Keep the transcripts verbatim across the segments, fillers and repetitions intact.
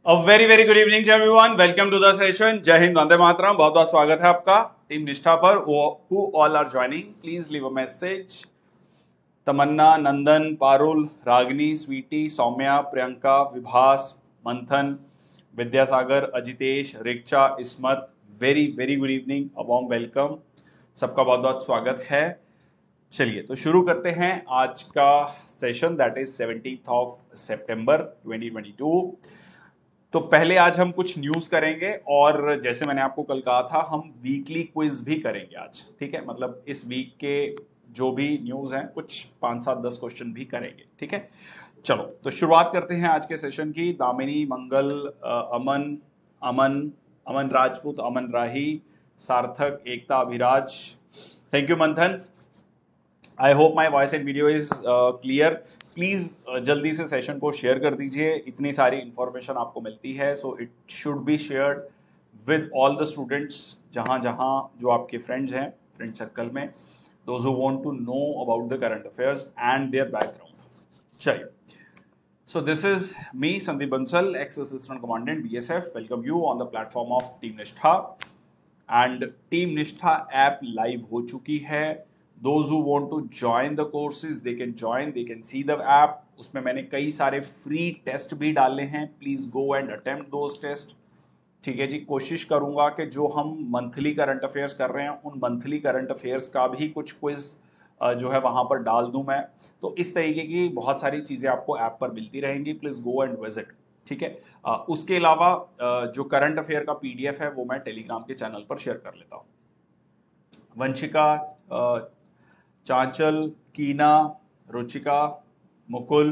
A very very good evening to everyone. Welcome to the session. जय हिंद, वंदे मातरम. बहुत बहुत स्वागत है आपका टीम निष्ठा पर. Who all are joining? Please leave a message. Tamannaah, Nandan, Parul, Ragini, Sweety, Saumya, Priyanka, Vibhas, Manthan, Vidyasagar, Ajitesh, Riksha, Ismat. Very very good evening, a warm welcome. सबका बहुत बहुत स्वागत है. चलिए तो शुरू करते हैं आज का session, that is seventeenth of September twenty twenty two. तो पहले आज हम कुछ न्यूज करेंगे और जैसे मैंने आपको कल कहा था हम वीकली क्विज भी करेंगे आज. ठीक है, मतलब इस वीक के जो भी न्यूज हैं कुछ पांच सात दस क्वेश्चन भी करेंगे. ठीक है, चलो तो शुरुआत करते हैं आज के सेशन की. दामिनी, मंगल, अमन अमन अमन राजपूत, अमन राही, सार्थक, एकता, Abhiraj. Thank you Manthan. I hope my voice and video is clear. Please जल्दी से सेशन को शेयर कर दीजिए. इतनी सारी इंफॉर्मेशन आपको मिलती है, so it should be shared with all the students जहां जहां जो आपके फ्रेंड्स हैं फ्रेंड सर्कल में, those who want to know about the current affairs and their background. चलिए, so this is me Sandeep Bansal, ex assistant commandant B S F. Welcome you on the platform of Team Nishtha. and Team Nishtha app live हो चुकी है. Those who want to join the courses, they can join, they can see the app. उसमें मैंने कई सारे free test भी डाले हैं. Please go and attempt those test. ठीक है जी, कोशिश करूंगा कि जो हम मंथली करंट अफेयर्स कर रहे हैं उन मंथली करंट अफेयर्स का भी कुछ क्विज जो है वहां पर डाल दूं मैं. तो इस तरीके की बहुत सारी चीजें आपको ऐप पर मिलती रहेंगी. Please go and visit. ठीक है, आ, उसके अलावा जो करंट अफेयर का पीडीएफ है वो मैं टेलीग्राम के चैनल पर शेयर कर लेता हूँ. Vanshika, Chanchal, Keena, Ruchika, Mukul,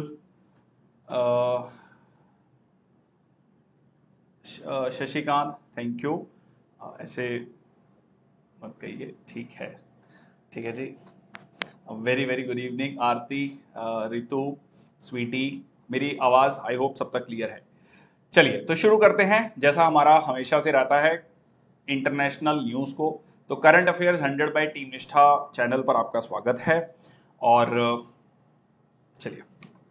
Shashikant, thank you. ऐसे मत कहिए, ठीक है. ठीक है जी, very very good evening. Aarti, Ritu, Sweety. मेरी आवाज आई होप सब तक क्लियर है. चलिए तो शुरू करते हैं. जैसा हमारा हमेशा से रहता है इंटरनेशनल न्यूज को, तो current affairs hundred by team Nishtha channel पर आपका स्वागत है. और चलिए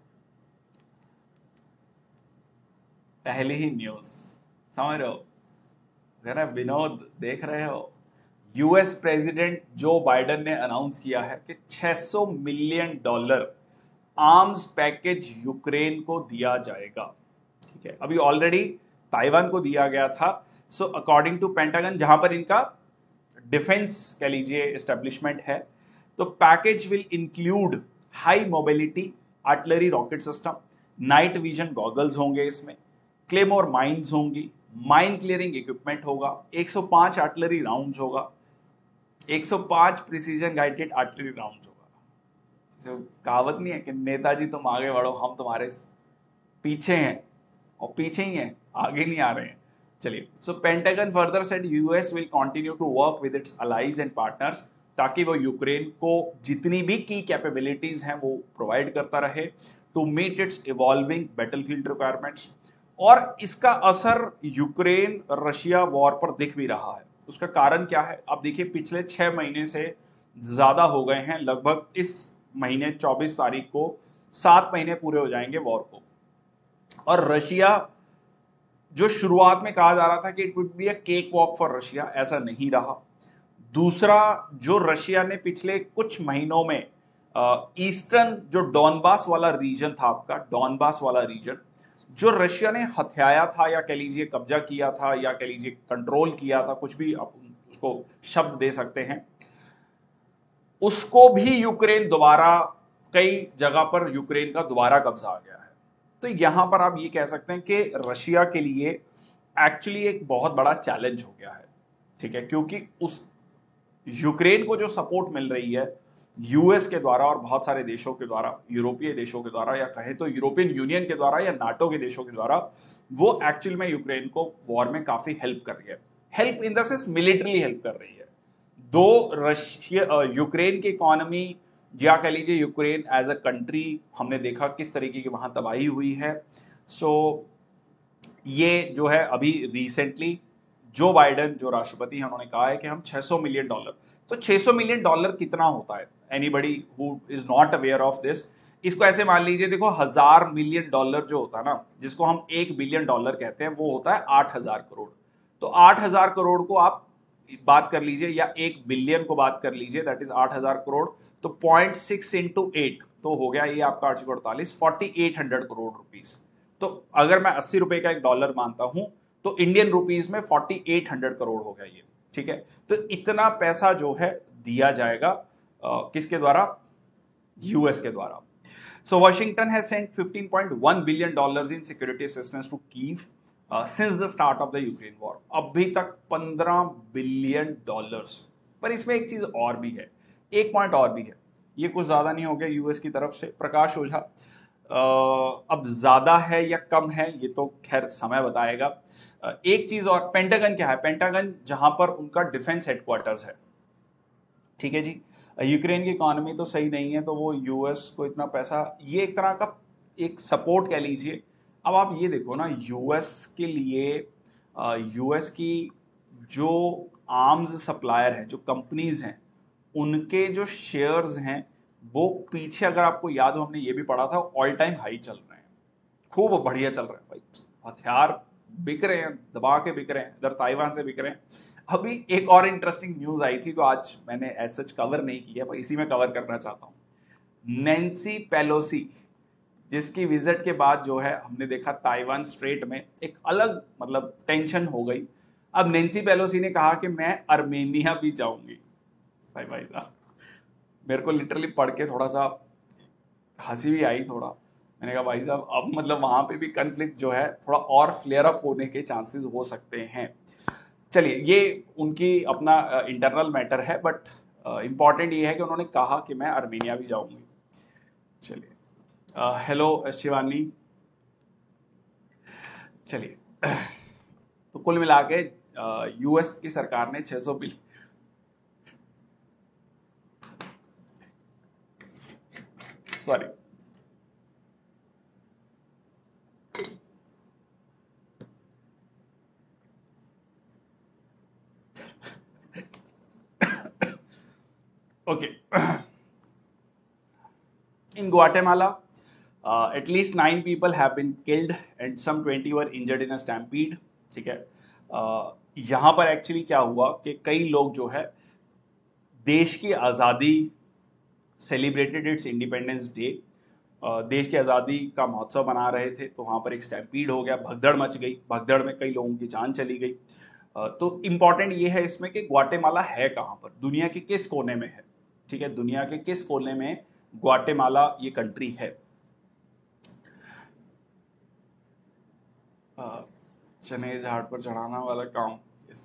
पहली ही न्यूज समझ रहे हो, अगर विनोद देख रहे हो, यूएस प्रेसिडेंट जो बाइडेन ने अनाउंस किया है कि छह सौ million dollar arms package Ukraine को दिया जाएगा. ठीक है, अभी ऑलरेडी ताइवान को दिया गया था. सो अकॉर्डिंग टू पेंटागन, जहां पर इनका डिफेंस कह लीजिए एस्टेब्लिशमेंट है, तो package will include high mobility artillery rocket system, night vision goggles होंगे इसमें, क्लेमोर माइंस होंगी, माइन क्लियरिंग इक्विपमेंट होगा, एक सौ पाँच आर्टिलरी राउंड्स होगा, एक सौ पाँच प्रिसीजन गाइडेड आर्टिलरी राउंड्स होगा. कहावत नहीं है कि नेताजी तुम आगे बढ़ो हम तुम्हारे पीछे हैं, और पीछे ही हैं, आगे नहीं आ रहे हैं. चलिए, so Pentagon further said US will continue to work with its allies and partners, ताकि वो यूक्रेन को जितनी भी की कैपेबिलिटीज हैं वो प्रोवाइड करता रहे to meet its evolving battlefield requirements. और इसका असर यूक्रेन रशिया वॉर पर दिख भी रहा है. उसका कारण क्या है? अब देखिए, पिछले छह महीने से ज्यादा हो गए हैं, लगभग इस महीने चौबीस तारीख को सात महीने पूरे हो जाएंगे वॉर को. और रशिया, जो शुरुआत में कहा जा रहा था कि it would be a cakewalk for Russia, ऐसा नहीं रहा. दूसरा, जो रशिया ने पिछले कुछ महीनों में ईस्टर्न जो डॉनबास वाला रीजन था, आपका डॉनबास वाला रीजन जो रशिया ने हथियाया था या कह लीजिए कब्जा किया था या कह लीजिए कंट्रोल किया था, कुछ भी आप उसको शब्द दे सकते हैं, उसको भी यूक्रेन दोबारा, कई जगह पर यूक्रेन का दोबारा कब्जा आ गया है. तो यहां पर आप ये कह सकते हैं कि रशिया के लिए एक्चुअली एक बहुत बड़ा चैलेंज हो गया है. ठीक है, क्योंकि उस यूक्रेन को जो सपोर्ट मिल रही है यूएस के द्वारा और बहुत सारे देशों के द्वारा, यूरोपीय देशों के द्वारा, या कहें तो यूरोपियन यूनियन के द्वारा या नाटो के देशों के द्वारा, वो एक्चुअल में यूक्रेन को वॉर में काफी हेल्प कर रही है. Help in the sense military help कर रही है. दो रशिया यूक्रेन की इकोनॉमी या कह लीजिए यूक्रेन एज अ कंट्री, हमने देखा किस तरीके की वहां तबाही हुई है. सो so, ये जो है अभी रिसेंटली जो बाइडेन जो राष्ट्रपति हैं उन्होंने कहा है कि हम छह सौ मिलियन डॉलर, तो छह सौ मिलियन डॉलर कितना होता है? Anybody who is not aware of this, इसको ऐसे मान लीजिए, देखो हजार मिलियन डॉलर जो होता है ना, जिसको हम एक बिलियन डॉलर कहते हैं, वो होता है आठ हजार करोड़। तो आठ हजार करोड़ को आप बात कर लीजिए या एक बिलियन को बात कर लीजिए, दैट इज आठ हजार करोड़। तो पॉइंट सिक्स इंटू एट तो हो गया ये आपका आठ सौ अड़तालीस, forty eight hundred crore rupees. तो अगर मैं अस्सी रुपए का एक डॉलर मानता हूं तो इंडियन रुपीस में फोर्टी एट हंड्रेड करोड़ हो गया ये, ठीक है। तो इतना पैसा जो है दिया जाएगा आ, किसके द्वारा? यूएस के द्वारा। So Washington has sent fifteen point one billion dollars in security assistance to Kyiv since the start of the Ukraine war. अभी तक पंद्रह बिलियन डॉलर्स। पर इसमें एक चीज और भी है, एक पॉइंट और भी है, ये कुछ ज्यादा नहीं हो गया यूएस की तरफ से। प्रकाश ओझा, अब ज्यादा है या कम है ये तो खैर समय बताएगा। एक चीज और, पेंटागन क्या है? पेंटागन जहां पर उनका डिफेंस हेडक्वार्टर्स है, ठीक है जी। यूक्रेन की इकोनॉमी तो सही नहीं है, तो वो यूएस को इतना पैसा, ये एक तरह का एक सपोर्ट कह लीजिए। अब आप ये देखो ना, यूएस के लिए, यूएस की जो आर्म्स सप्लायर हैं, जो कंपनीज हैं, उनके जो शेयर्स हैं वो पीछे, अगर आपको याद हो, हमने ये भी पढ़ा था, ऑल टाइम हाई चल रहे हैं, खूब बढ़िया चल रहे हैं भाई। हथियार बिक रहे हैं, दबा के बिक रहे हैं, इधर ताइवान से बिक रहे हैं। अभी एक और इंटरेस्टिंग न्यूज आई थी, तो आज मैंने एज सच कवर नहीं किया, पर इसी में कवर करना चाहता हूं। नैन्सी पेलोसी, जिसकी विजिट के बाद जो है हमने देखा ताइवान स्ट्रेट में एक अलग मतलब टेंशन हो गई। अब नैन्सी पेलोसी ने कहा कि मैं अर्मेनिया भी जाऊंगी। सही भाई साहब, मेरे को लिटरली पढ़ के थोड़ा सा हंसी भी आई थोड़ा। मैंने कहा भाई साहब, अब मतलब वहां पे भी कन्फ्लिक्ट जो है थोड़ा और फ्लेयर अप होने के चांसेस हो सकते हैं। चलिए, ये उनकी अपना इंटरनल मैटर है, बट इंपॉर्टेंट ये है कि उन्होंने कहा कि मैं अर्मेनिया भी जाऊंगी। चलिए, हेलो शिवानी। चलिए, तो कुल मिला के यूएस की सरकार ने छह सौ billion, sorry okay, in Guatemala, uh, at least nine people have been killed and some twenty were injured in a stampede, ठीक है। uh, यहाँ पर एक्चुअली क्या हुआ कि कई लोग जो है देश की आज़ादी, सेलिब्रेटेड इट्स इंडिपेंडेंस डे, देश की आज़ादी का महोत्सव मना रहे थे, तो वहाँ पर एक स्टैम्पीड हो गया, भगदड़ मच गई, भगदड़ में कई लोगों की जान चली गई। uh, तो इम्पॉर्टेंट ये है इसमें कि ग्वाटेमाला है कहाँ पर, दुनिया के किस कोने में है, ठीक है, दुनिया के किस कोने में ग्वाटेमाला ये कंट्री है। चने झाड़ पर चढ़ाना वाला काम,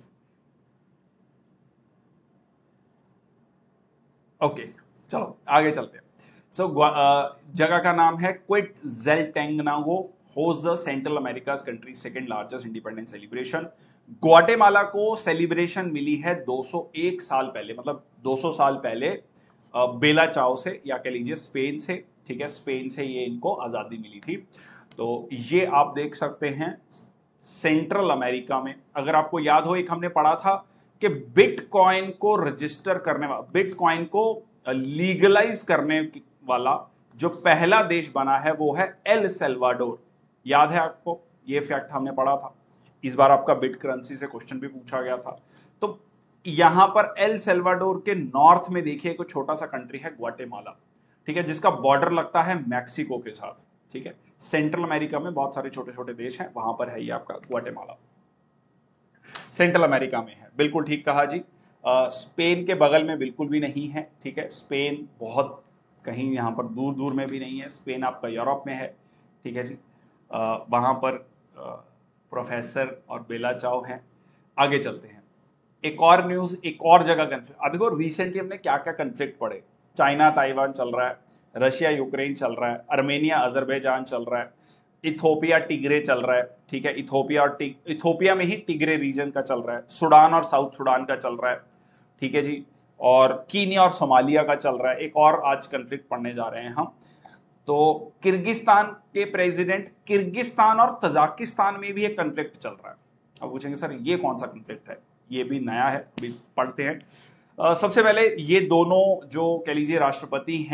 ओके okay, चलो आगे चलते हैं। सो so, uh, जगह का नाम है Quetzaltenango, host the Central America's country second largest independence celebration. Guatemala को सेलिब्रेशन मिली है दो सौ एक साल पहले, मतलब दो सौ साल पहले बेला चाओ से, या कह लीजिए स्पेन से, ठीक है, स्पेन से ये इनको आजादी मिली थी। तो ये आप देख सकते हैं सेंट्रल अमेरिका में। अगर आपको याद हो, एक हमने पढ़ा था कि बिटकॉइन को रजिस्टर करने वाला, बिटकॉइन को लीगलाइज करने वाला जो पहला देश बना है वो है एल सल्वाडोर। याद है आपको, ये फैक्ट हमने पढ़ा था। इस बार आपका बिट करेंसी से क्वेश्चन भी पूछा गया था। तो यहां पर एल सल्वाडोर के नॉर्थ में देखिए एक छोटा सा कंट्री है ग्वाटेमाला, ठीक है, जिसका बॉर्डर लगता है मैक्सिको के साथ, ठीक है। सेंट्रल अमेरिका में बहुत सारे छोटे छोटे देश हैं, वहां पर है ये आपका ग्वाटेमाला, सेंट्रल अमेरिका में है। बिल्कुल ठीक कहा जी। आ, स्पेन के बगल में बिल्कुल भी नहीं है, ठीक है, स्पेन बहुत कहीं यहाँ पर दूर दूर में भी नहीं है, स्पेन आपका यूरोप में है, ठीक है जी। आ, वहां पर आ, प्रोफेसर और बेला चाओ हैं। आगे चलते हैं, एक और न्यूज, एक और जगह कन्फ्लिक्ट। देखो रिसेंटली हमने क्या क्या कन्फ्लिक्ट पढ़े, चाइना ताइवान चल रहा है, रशिया यूक्रेन चल रहा है, अर्मेनिया अजरबैजान चल रहा है, इथोपिया टिग्रे चल रहा है, ठीक है, इथोपिया और इथोपिया में ही टिग्रे रीजन का चल रहा है, सुडान और साउथ सुडान का चल रहा है, ठीक है जी, और कीनिया और सोमालिया का चल रहा है। एक और आज कन्फ्लिक्ट पढ़ने जा रहे हैं हम, तो किर्गिस्तान के प्रेसिडेंट, किर्गिस्तान और तजाकिस्तान में भी एक कन्फ्लिक्ट चल रहा है। अब पूछेंगे सर ये कौन सा कन्फ्लिक्ट है, ये भी नया है, अभी पढ़ते हैं। uh, सबसे पहले ये दोनों जो कह लीजिए राष्ट्रपति हैं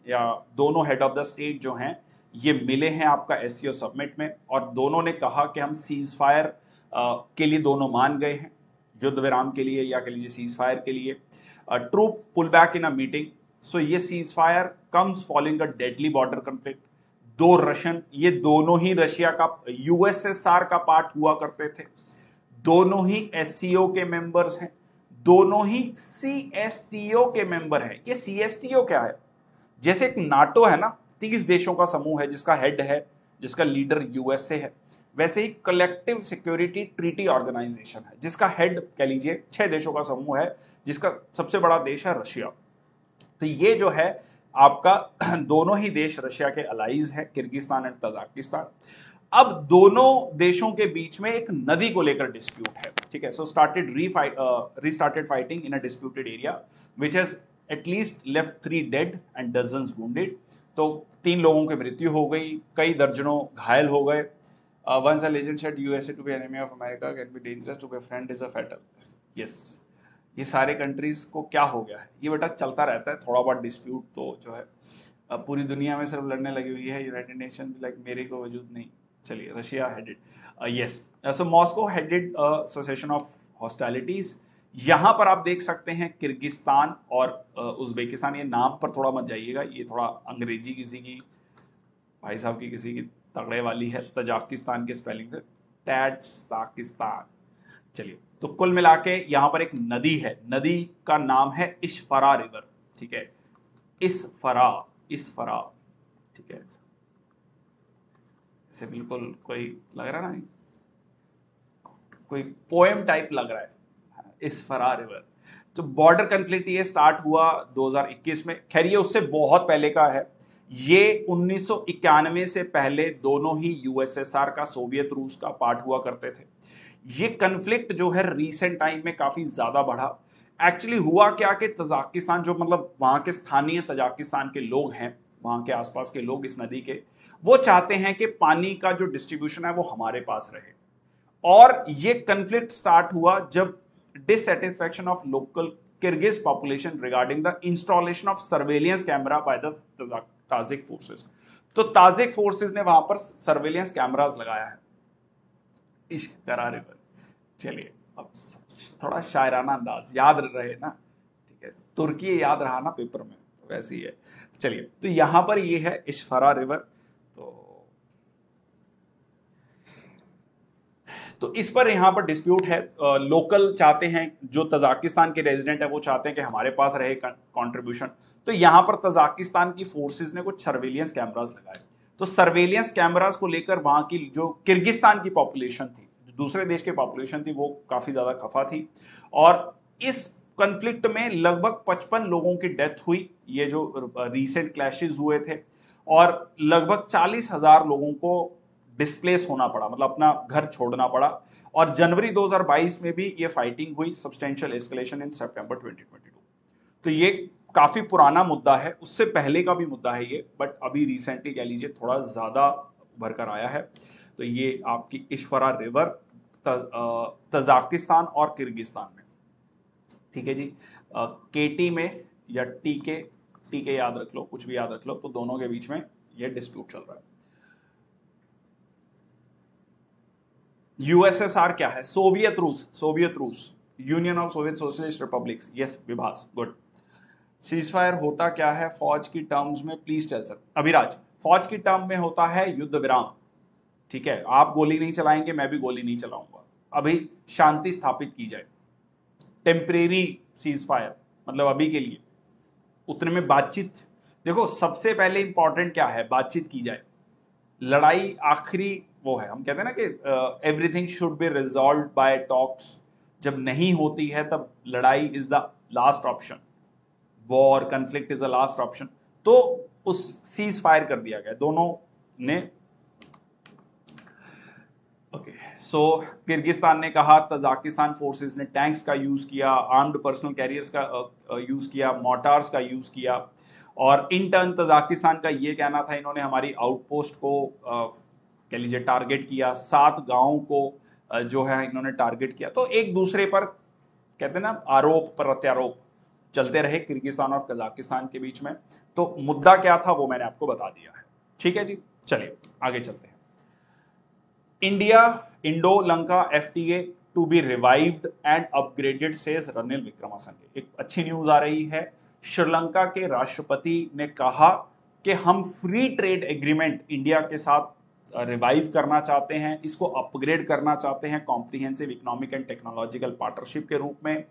या दोनों हेड ऑफ द स्टेट जो हैं ये मिले हैं आपका एससीओ समिट में, और दोनों ने कहा कि हम सीज फायर के लिए दोनों मान गए हैं, युद्ध विराम के लिए या कह लीजिए सीज फायर के लिए। Troop pull back in a meeting. So ये ceasefire comes following a deadly border conflict. दो रशियन, ये दोनों ही रशिया का यूएसएसआर का पार्ट हुआ करते थे, दोनों ही एससीओ के मेंबर्स हैं, दोनों ही सीएसटीओ के मेंबर हैं। ये सीएसटीओ क्या है? जैसे एक नाटो है ना, तीस देशों का समूह है जिसका हेड है, जिसका लीडर यूएसए है, वैसे ही कलेक्टिव सिक्योरिटी ट्रीटी ऑर्गेनाइजेशन है जिसका हेड कह लीजिए छह देशों का समूह है, जिसका सबसे बड़ा देश है रशिया। तो ये जो है आपका दोनों ही देश रशिया के अलाइज हैं, किर्गिस्तान एंड तजाकिस्तान। अब दोनों देशों के बीच में एक नदी को लेकर डिस्प्यूट है, ठीक है। So started restarted fighting in a disputed area which has at least left three dead and dozens wounded. तो तीन लोगों की मृत्यु हो गई, कई दर्जनों घायल हो गए। Once a legend said USA to be enemy of America can be dangerous, to be friend is a fatal. Yes, ये सारे कंट्रीज को क्या हो गया है? ये बेटा चलता रहता है, थोड़ा बहुत डिस्प्यूट तो जो है अब पूरी दुनिया में सिर्फ लड़ने लगी हुई है। यूनाइटेड नेशन भी लाइक मेरे को वजूद नहीं। चलिए, Russia headed, yes, so Moscow headed cessation of hostilities. यहां पर आप देख सकते हैं किर्गिस्तान और उज्बेकिस्तान। ये नाम पर थोड़ा मत जाइएगा, ये थोड़ा अंग्रेजी किसी की भाई साहब की किसी की तगड़े वाली है। तजाकिस्तान के स्पेलिंग से टैडसाकिस्तान। चलिए, तो कुल मिला के यहां पर एक नदी है, नदी का नाम है इशफरा रिवर, ठीक है। इस्फरा, इस्फरा, ठीक है। इसे बिल्कुल कोई लग रहा ना, कोई पोएम टाइप लग रहा है, इस्फरा रिवर। तो बॉर्डर कन्फ्लिक्ट ये स्टार्ट हुआ दो हज़ार इक्कीस में। खैर ये उससे बहुत पहले का है। ये उन्नीस सौ इक्यानवे से पहले दोनों ही यूएसएसआर का, सोवियत रूस का पार्ट हुआ करते थे। ये कन्फ्लिक्ट जो है रीसेंट टाइम में काफी ज्यादा बढ़ा। एक्चुअली हुआ क्या कि तजाकिस्तान, जो मतलब वहां के स्थानीय तजाकिस्तान के लोग हैं, वहां के आसपास के लोग इस नदी के, वो चाहते हैं कि पानी का जो डिस्ट्रीब्यूशन है वो हमारे पास रहे। और ये कन्फ्लिक्ट स्टार्ट हुआ जब dissatisfaction of local Kyrgyz population regarding the installation of surveillance camera by the Tajik forces. तो ताजिक फोर्सेस ने वहां पर सर्वेलियंस कैमरास लगाया है इश्करा रिवर। चलिए, अब थोड़ा शायराना अंदाज याद रहे ना, ठीक है। तुर्की याद रहा ना पेपर में, तो वैसे ही है। चलिए, तो यहां पर ये है इश्फरा रिवर। तो तो इस पर यहां पर डिस्प्यूट है। लोकल चाहते हैं, जो तजाकिस्तान के रेजिडेंट है वो चाहते हैं कि हमारे पास रहे कंट्रीब्यूशन। तो यहां पर तजाकिस्तान की फोर्सेस ने कुछ सर्वेलियंस कैमरास लगाए। तो सर्वेलियंस कैमरास को लेकर वहां की जो किर्गिस्तान की पॉपुलेशन थी, दूसरे देश की पॉपुलेशन थी, वो काफी ज्यादा खफा थी। और इस कॉन्फ्लिक्ट में लगभग पचपन लोगों की डेथ हुई, ये जो रीसेंट क्लैशेस हुए थे। और लगभग चालीस हजार लोगों को डिस्प्लेस होना पड़ा, मतलब अपना घर छोड़ना पड़ा। और जनवरी दो हज़ार बाईस में भी ये फाइटिंग हुई, सब्सटेंशियल एस्केलेशन इन सितंबर दो हज़ार बाईस। तो ये काफी पुराना मुद्दा है, उससे पहले का भी मुद्दा है ये, बट अभी रिसेंटली कह लीजिए थोड़ा ज्यादा उभर कर आया है। तो ये आपकी इश्फरा रिवर तजाकिस्तान और किर्गिस्तान में, ठीक है जी। केटी में या टीके, टीके याद रख लो, कुछ भी याद रख लो, तो दोनों के बीच में ये डिस्प्यूट चल रहा है। यूएसएसआर क्या है? सोवियत रूस, सोवियत रूस, Union of Soviet Socialist Republics. Yes Vibhas, good. Ceasefire होता क्या है फौज की टर्म्स में, प्लीज टेल सर। अभिराज, फौज की टर्म में होता है युद्ध विराम, ठीक है। आप गोली नहीं चलाएंगे, मैं भी गोली नहीं चलाऊंगा, अभी शांति स्थापित की जाए। टेम्परेरी सीजफायर मतलब अभी के लिए, उतने में बातचीत। देखो सबसे पहले इंपॉर्टेंट क्या है, बातचीत की जाए। लड़ाई आखिरी वो है, हम कहते हैं ना कि everything should be resolve by talks. जब नहीं होती है तब लड़ाई is the last option, war conflict is the last option. तो उस सीज फायर कर दिया गया दोनों ने। ओके, सो किर्गिस्तान ने कहा, तजाकिस्तान फोर्सेस ने टैंक्स का यूज किया, आर्म्ड पर्सनल कैरियर्स का यूज किया, मोटार्स का यूज किया। और इन टर्न तजाकिस्तान का ये कहना था, इन्होंने हमारी आउटपोस्ट को कह लीजिए टारगेट किया, सात गांवों को जो है इन्होंने टारगेट किया। तो एक दूसरे पर कहते हैं ना आरोप प्रत्यारोप चलते रहे किर्गिस्तान और कजाकिस्तान के बीच में। तो मुद्दा क्या था वो मैंने आपको बता दिया है। ठीक है जी, चलिए आगे चलते हैं। India Indo Lanka FTA to be revived and upgraded says Ranil Wickremesinghe. एक अच्छी न्यूज आ रही है। श्रीलंका के राष्ट्रपति ने कहा कि हम फ्री ट्रेड एग्रीमेंट इंडिया के साथ रिवाइव करना चाहते हैं, इसको अपग्रेड करना चाहते हैं comprehensive economic and technological partnership के रूप में।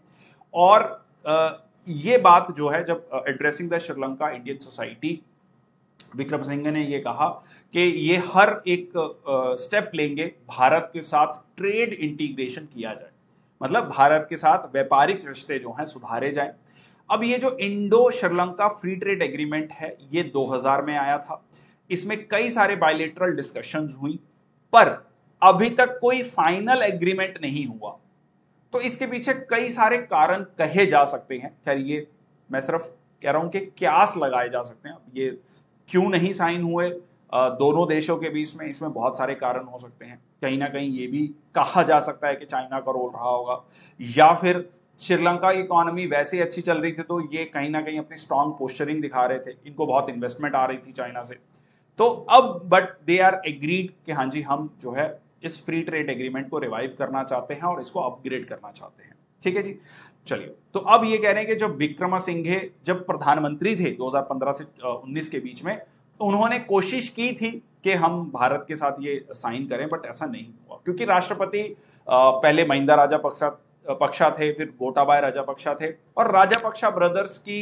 और ये बात जो है, जब addressing the Sri Lanka Indian society, Wickremesinghe ने ये कहा कि ये हर एक स्टेप लेंगे भारत के साथ ट्रेड इंटीग्रेशन किया जाए, मतलब भारत के साथ व्यापारिक रिश्ते जो हैं सुधारे जाएं। अब ये जो Indo Sri Lanka free trade agreement है ये दो हज़ार में आया था। इसमें कई सारे बायलैटरल डिस्कशंस हुई, पर अभी तक कोई फाइनल एग्रीमेंट नहीं हुआ। तो इसके पीछे कई सारे कारण कहे जा सकते हैं। खैर ये मैं सिर्फ कह रहा हूं कि क्यास लगाए जा सकते हैं। अब ये क्यों नहीं साइन हुए दोनों देशों के बीच में, इसमें बहुत सारे कारण हो सकते हैं। कहीं ना कहीं ये भी कहा जा सकता है कि चाइना का रोल रहा होगा, या फिर श्रीलंका की इकोनॉमी वैसे ही अच्छी चल रही थी तो ये कहीं ना कहीं अपनी स्ट्रांग पोस्चरिंग दिखा रहे थे, इनको बहुत इन्वेस्टमेंट आ रही थी चाइना से। तो अब बट दे आर एग्रीड कि हाँ जी हम जो है इस फ्री ट्रेड एग्रीमेंट को रिवाइव करना चाहते हैं और इसको अपग्रेड करना चाहते हैं। ठीक है जी, चलिए। तो अब ये कह रहे हैं कि जब विक्रमसिंघे जब प्रधानमंत्री थे दो हज़ार पंद्रह से उन्नीस के बीच में, उन्होंने कोशिश की थी कि हम भारत के साथ ये साइन करें, बट ऐसा नहीं हुआ क्योंकि राष्ट्रपति पहले महिंदा राजापक्सा पक्षा थे, फिर गोटाबाया राजापक्सा थे, और राजापक्सा ब्रदर्स की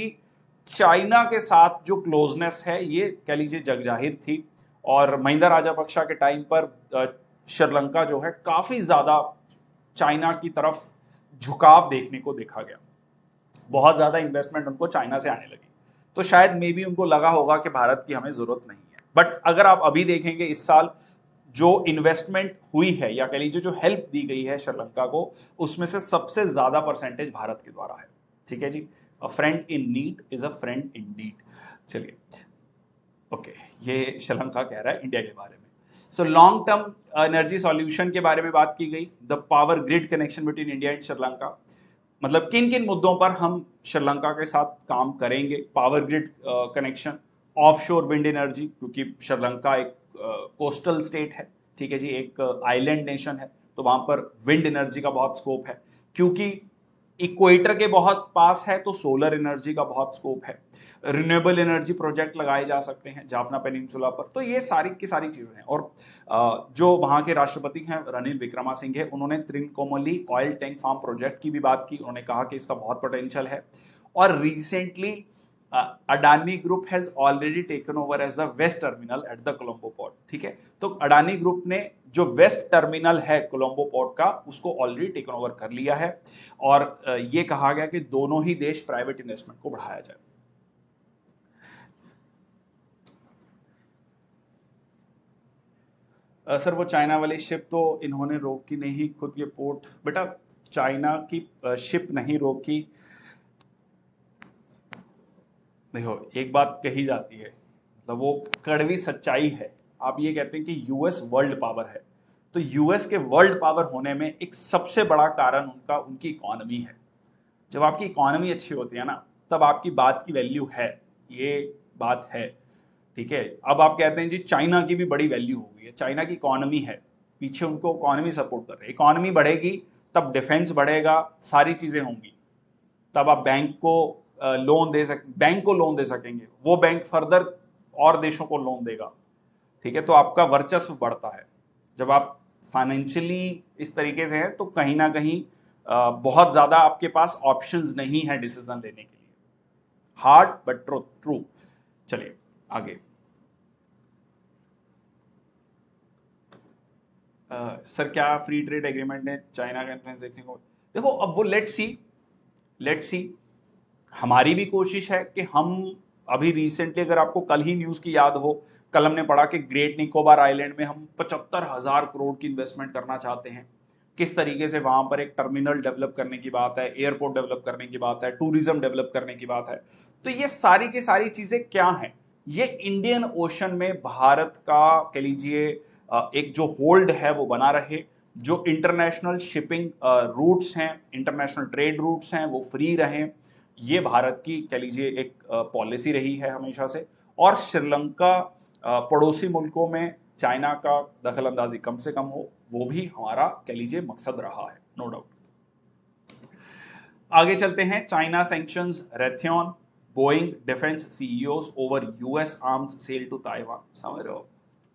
चाइना के साथ जो क्लोजनेस है ये कह लीजिए जग जाहिर थी। और महिंदा राजापक्सा के टाइम पर श्रीलंका जो है काफी ज्यादा चाइना की तरफ झुकाव देखने को देखा गया, बहुत ज्यादा इन्वेस्टमेंट उनको चाइना से आने लगी। तो शायद मे भी उनको लगा होगा कि भारत की हमें जरूरत नहीं है। बट अगर आप अभी देखेंगे इस साल जो इन्वेस्टमेंट हुई है, या कह लीजिए जो हेल्प दी गई है श्रीलंका को, उसमें से सबसे ज्यादा परसेंटेज भारत के द्वारा है। ठीक है जी, a friend in need is a friend in deed. चलिए ओके, ये श्रीलंका कह रहा है इंडिया के बारे में। So long term energy solution के बारे में बात की गई, the power grid connection between India and Sri Lanka, मतलब किन किन मुद्दों पर हम श्रीलंका के साथ काम करेंगे। Power grid connection, offshore wind energy, क्योंकि श्रीलंका एक कोस्टल uh, स्टेट है, ठीक है जी, एक आइलैंड uh, नेशन है, तो वहां पर विंड एनर्जी का बहुत स्कोप है। क्योंकि इक्वेटर के बहुत पास है तो सोलर एनर्जी का बहुत स्कोप है। रिन्यूएबल एनर्जी प्रोजेक्ट लगाए जा सकते हैं जाफना पेनिनसुला पर। तो ये सारी की सारी चीजें हैं। और जो वहां के राष्ट्रपति हैं रनिल विक्रमासिंघे, उन्होंने Trincomalee oil tank farm project की भी बात की। उन्होंने कहा कि इसका बहुत पोटेंशियल है। और recently Adani group has already taken over as the west terminal at the Colombo port. ठीक है, तो अडानी ग्रुप ने जो वेस्ट टर्मिनल है कोलंबो पोर्ट का, उसको ऑलरेडी टेकन ओवर कर लिया है। और ये कहा गया कि दोनों ही देश प्राइवेट इन्वेस्टमेंट को बढ़ाया जाए। सर वो चाइना वाली शिप तो इन्होंने रोकी नहीं, खुद ये पोर्ट। बेटा चाइना की शिप नहीं रोकी। देखो एक बात कही जाती है, मतलब वो कड़वी सच्चाई है। आप ये कहते हैं कि यूएस वर्ल्ड पावर है, तो यूएस के वर्ल्ड पावर होने में एक सबसे बड़ा कारण उनका उनकी इकोनॉमी है। जब आपकी इकोनॉमी अच्छी होती है ना, तब आपकी बात की वैल्यू है, ये बात है। ठीक है, अब आप कहते हैं जी चाइना की भी बड़ी वैल्यू हो गई है, चाइना की इकोनॉमी है, पीछे उनको इकोनॉमी सपोर्ट कर रही है। इकोनॉमी बढ़ेगी तब डिफेंस बढ़ेगा, सारी चीजें होंगी, तब आप बैंक को लोन दे सक बैंक को लोन दे सकेंगे, वो बैंक फर्दर और देशों को लोन देगा। ठीक है, तो आपका वर्चस्व बढ़ता है। जब आप फाइनेंशियली इस तरीके से हैं तो कहीं ना कहीं बहुत ज्यादा आपके पास ऑप्शंस नहीं है डिसीजन लेने के लिए। Hard but true true. चलिए आगे। सर uh, क्या फ्री ट्रेड एग्रीमेंट ने चाइना का इन्फ्लुएंस देखने को? देखो अब वो लेट्स सी लेट्स सी हमारी भी कोशिश है कि हम अभी रिसेंटली, अगर आपको कल ही न्यूज की याद हो, कल हमने पढ़ा कि ग्रेट निकोबार आइलैंड में हम पचहत्तर हजार करोड़ की इन्वेस्टमेंट करना चाहते हैं। किस तरीके से वहां पर एक टर्मिनल डेवलप करने की बात है, एयरपोर्ट डेवलप करने की बात है, टूरिज्म डेवलप करने की बात है। तो ये सारी की सारी चीजें क्या हैं? ये इंडियन ओशन में भारत का कह लीजिए एक जो होल्ड है वो बना रहे, जो इंटरनेशनल शिपिंग रूट्स हैं, इंटरनेशनल ट्रेड रूट्स हैं, वो फ्री रहें, ये भारत की कह लीजिए एक पॉलिसी रही है हमेशा से। और श्रीलंका पड़ोसी मुल्कों में चाइना का दखल अंदाजी कम से कम हो, वो भी हमारा कह लीजिए मकसद रहा है, नो डाउट। आगे चलते हैं। China sanctions Raytheon Boeing defence CEOs over US arms sale to Taiwan. समझ रहे हो,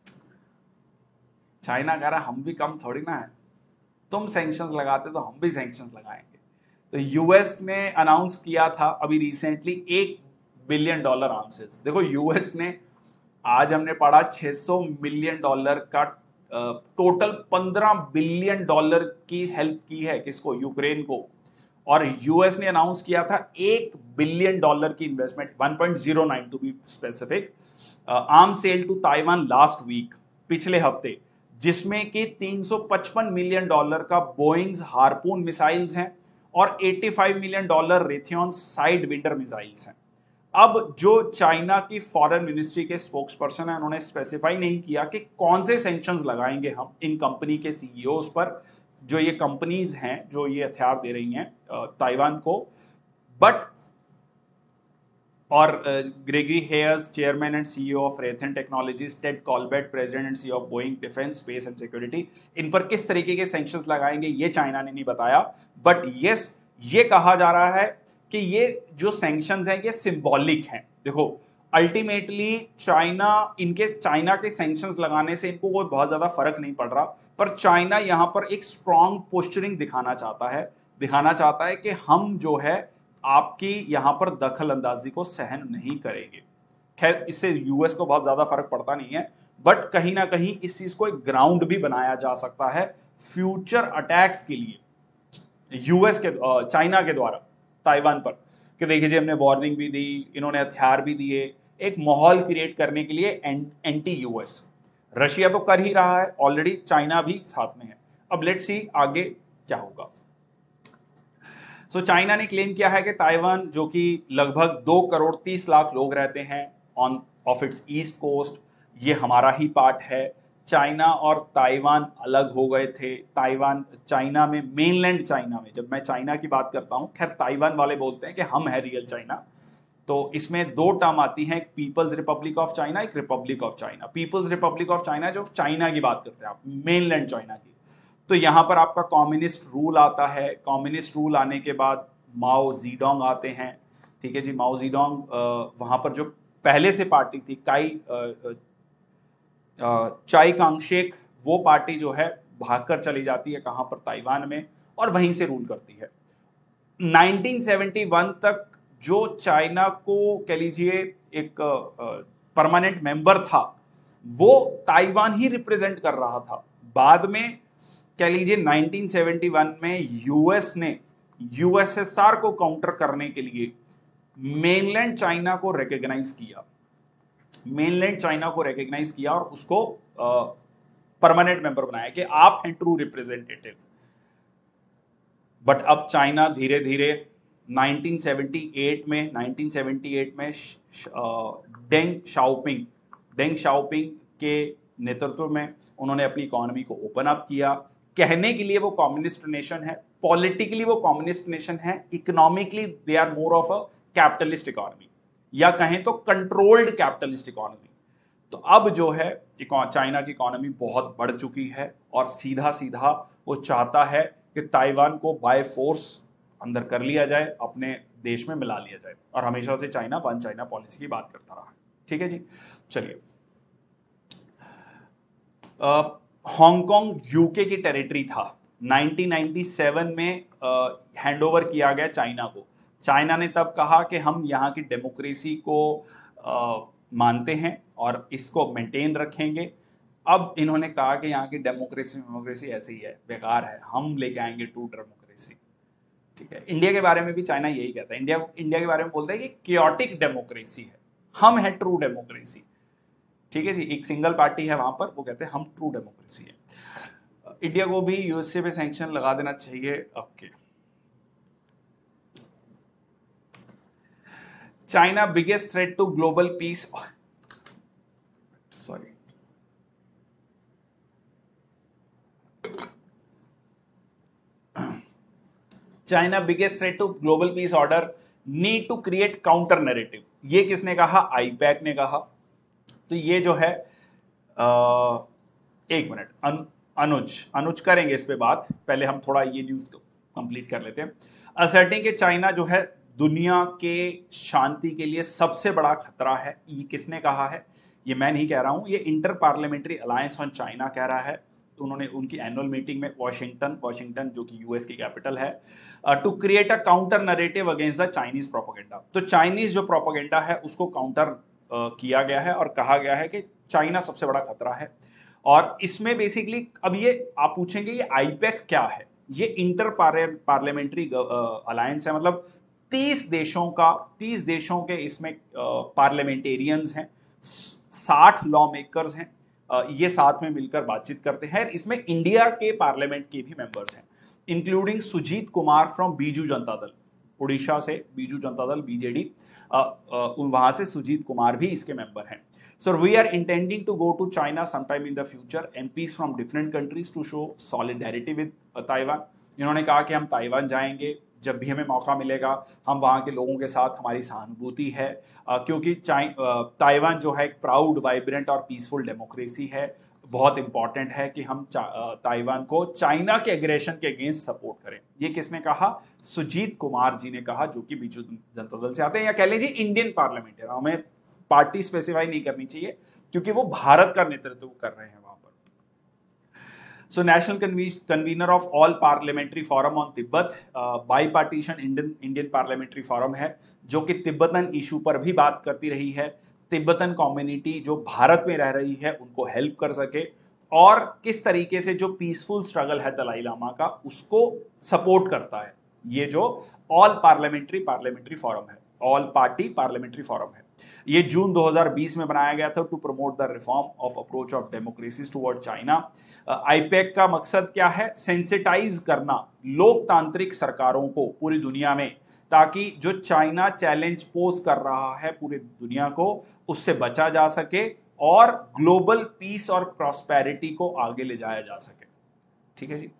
चाइना कह रहा हम भी कम थोड़ी ना है, तुम सैंक्शंस लगाते तो हम भी सैंक्शंस लगाएंगे। तो यूएस ने अनाउंस किया था अभी रिसेंटली एक बिलियन डॉलर आर्म सेल्स। देखो यूएस ने, आज हमने पढ़ा छह सौ मिलियन डॉलर का टोटल पंद्रह बिलियन डॉलर की हेल्प की है किसको, यूक्रेन को। और यूएस ने अनाउंस किया था एक बिलियन डॉलर की investment, one point zero nine to be specific, arm sale to Taiwan last week, पिछले हफ्ते, जिसमें कि तीन सौ पचपन मिलियन डॉलर का बोइंग्स हार्पून मिसाइल्स हैं और पचासी million dollar Raytheon sidewinder missiles हैं। अब जो चाइना की फॉरेन मिनिस्ट्री के स्पोक्स पर्सन है, उन्होंने स्पेसिफाई नहीं किया कि कौन से सैंक्शंस लगाएंगे हम इन कंपनी के सीईओज पर, जो ये कंपनीज हैं जो ये हथियार दे रही हैं ताइवान को। बट और Gregory Hayes, chairman and CEO of Raytheon technologies, Ted Colbert, president and CEO of Boeing defence space and security, इन पर किस तरीके के सैंक्शंस लगाएंगे ये चाइना ने नहीं बताया। बट यस, ये कहा जा रहा है कि ये जो सैंक्शंस हैं ये सिंबॉलिक हैं। देखो अल्टीमेटली चाइना, इनके चाइना के सैंक्शंस लगाने से इनको कोई बहुत ज्यादा फर्क नहीं पड़ रहा, पर चाइना यहां पर एक स्ट्रॉन्ग पोस्चरिंग दिखाना चाहता है, दिखाना चाहता है कि हम जो है आपकी यहां पर दखल अंदाजी को सहन नहीं करेंगे। खैर इससे यूएस को बहुत ज्यादा फर्क पड़ता नहीं है, बट कहीं ना कहीं इस चीज को एक ग्राउंड भी बनाया जा सकता है फ्यूचर अटैक्स के लिए यूएस के, चाइना के द्वारा ताइवान पर, कि देखिए जी हमने वार्निंग भी दी, इन्होंने हथियार भी दिए, एक माहौल क्रिएट करने के लिए एंटी यूएस। रशिया तो कर ही रहा है ऑलरेडी, चाइना भी साथ में है। अब लेट्स सी आगे क्या होगा। सो so, चाइना ने क्लेम किया है कि ताइवान, जो कि लगभग दो करोड़ तीस लाख लोग रहते हैं on of its east coast, ये हमारा ही पार्ट है। चाइना और ताइवान अलग हो गए थे। ताइवान चाइना में, मेनलैंड चाइना में, जब मैं चाइना की बात करता हूं, खैर ताइवान वाले बोलते हैं कि हम है रियल चाइना, तो इसमें दो टर्म आती हैं, एक पीपल्स रिपब्लिक ऑफ चाइना, एक Republic of China. People's Republic of China जो चाइना की बात करते हैं आप, मेनलैंड चाइना की, तो यहां पर आपका कम्युनिस्ट रूल आता है। कम्युनिस्ट रूल आने के बाद माओ जीडोंग आते हैं, ठीक है जी। माओ जीडोंग वहां पर जो पहले से पार्टी थी काई चाई कांगशेक, वो पार्टी जो है भागकर चली जाती है कहां पर, ताइवान में, और वहीं से रूल करती है। नाइनटीन सेवेंटी वन तक जो चाइना को कह लीजिए एक परमानेंट मेंबर था, वो ताइवान ही रिप्रेजेंट कर रहा था। बाद में कह लीजिए नाइनटीन सेवेंटी वन में यूएस ने यूएसएसआर को काउंटर करने के लिए मेनलैंड चाइना को रिकॉग्नाइज किया, मेनलैंड चाइना को रिकॉग्नाइज किया और उसको परमानेंट मेंबर बनाया कि आप हैं ट्रू रिप्रेजेंटेटिव। बट अब चाइना धीरे धीरे नाइनटीन सेवेंटी एट में नाइनटीन सेवेंटी एट में डेंग शाओपिंग डेंग शाओपिंग के नेतृत्व में उन्होंने अपनी इकोनॉमी को ओपन अप किया। कहने के लिए वो कम्युनिस्ट नेशन है, पॉलिटिकली वो कम्युनिस्ट नेशन है, economically they are more of a capitalist economy, या कहें तो कंट्रोल्ड कैपिटलिस्ट इकोनॉमी। तो अब जो है चाइना की इकोनॉमी बहुत बढ़ चुकी है और सीधा सीधा वो चाहता है कि ताइवान को बाय फोर्स अंदर कर लिया जाए, अपने देश में मिला लिया जाए, और हमेशा से चाइना वन चाइना पॉलिसी की बात करता रहा है। ठीक है जी, चलिए। हांगकांग यूके की टेरिटरी था, नाइनटीन नाइंटी सेवन में हैंडओवर किया गया चाइना को। चाइना ने तब कहा कि हम यहाँ की डेमोक्रेसी को आ, मानते हैं और इसको मेंटेन रखेंगे। अब इन्होंने कहा कि यहाँ की डेमोक्रेसी डेमोक्रेसी ऐसे ही है, बेकार है, हम लेके आएंगे ट्रू डेमोक्रेसी। ठीक है, इंडिया के बारे में भी चाइना यही कहता है, इंडिया इंडिया के बारे में बोलता है कि क्योटिक डेमोक्रेसी है, हम है ट्रू डेमोक्रेसी। ठीक है जी, एक सिंगल पार्टी है वहां पर, वो कहते हैं हम ट्रू डेमोक्रेसी है। इंडिया को भी यूएसए पे सैंक्शन लगा देना चाहिए। Okay. China biggest threat to global peace, sorry China biggest threat to global peace order, need to create counter narrative. ये किसने कहा? आईपैक ने कहा। तो ये जो है आ, एक मिनट, अन, अनुज अनुज करेंगे इस पे बात, पहले हम थोड़ा ये न्यूज कंप्लीट कर लेते हैं। असर्टिंग कि चाइना जो है दुनिया के शांति के लिए सबसे बड़ा खतरा है, ये किसने कहा है? ये मैं नहीं कह रहा हूं, ये inter parliamentary alliance on China कह रहा है। तो उन्होंने उनकी एनुअल मीटिंग में वॉशिंगटन वॉशिंगटन जो कि यूएस की कैपिटल है, to create a counter narrative against the Chinese propaganda. तो चाइनीज जो प्रोपोगेंडा है उसको काउंटर uh, किया गया है और कहा गया है कि चाइना सबसे बड़ा खतरा है। और इसमें बेसिकली अब ये आप पूछेंगे ये आईपैक क्या है? ये इंटर पार्लियामेंट्री अलायंस है, मतलब तीस देशों का तीस देशों के इसमें पार्लियामेंटेरियंस हैं, साठ लॉ मेकर्स हैं, ये साथ में मिलकर बातचीत करते हैं। इसमें इंडिया के पार्लियामेंट के भी मेंबर्स हैं, इंक्लूडिंग सुजीत कुमार फ्रॉम बीजू जनता दल, उड़ीसा से बीजू जनता दल बीजेडी, वहां से सुजीत कुमार भी इसके मेंबर हैं। So we are intending to go to China sometime in the future. M Ps from different countries to show solidarity with Taiwan. इन्होंने कहा कि हम ताइवान जाएंगे जब भी हमें मौका मिलेगा, हम वहाँ के लोगों के साथ हमारी सहानुभूति है, क्योंकि ताइवान जो है एक प्राउड, वाइब्रेंट और पीसफुल डेमोक्रेसी है। बहुत इंपॉर्टेंट है कि हम ताइवान को चाइना के एग्रेशन के अगेंस्ट सपोर्ट करें। ये किसने कहा? सुजीत कुमार जी ने कहा, जो कि बीजू जनता दल से आते हैं, या कह लीजिए इंडियन पार्लियामेंट है। हमें पार्टी स्पेसिफाई नहीं करनी चाहिए क्योंकि वो भारत का नेतृत्व कर रहे हैं वहां पर। So national convenor of all parliamentary forum on Tibet, bipartisan Indian Indian parliamentary forum है, जो कि तिब्बतन इशू पर भी बात करती रही है। तिब्बतन कम्युनिटी जो भारत में रह रही है उनको हेल्प कर सके, और किस तरीके से जो पीसफुल स्ट्रगल है दलाई लामा का उसको सपोर्ट करता है। ये जो ऑल पार्लियामेंट्री पार्लियामेंट्री फोरम है, ऑल पार्टी पार्लियामेंट्री फोरम है, ये जून दो हज़ार बीस में बनाया गया था to promote the reform of approach of democracies toward China. IPAC का मकसद क्या है? सेंसिटाइज करना लोकतांत्रिक सरकारों को पूरी दुनिया में, ताकि जो चाइना चैलेंज पोज कर रहा है पूरी दुनिया को, उससे बचा जा सके और ग्लोबल पीस और प्रॉस्पेरिटी को आगे ले जाया जा सके। ठीक है जी,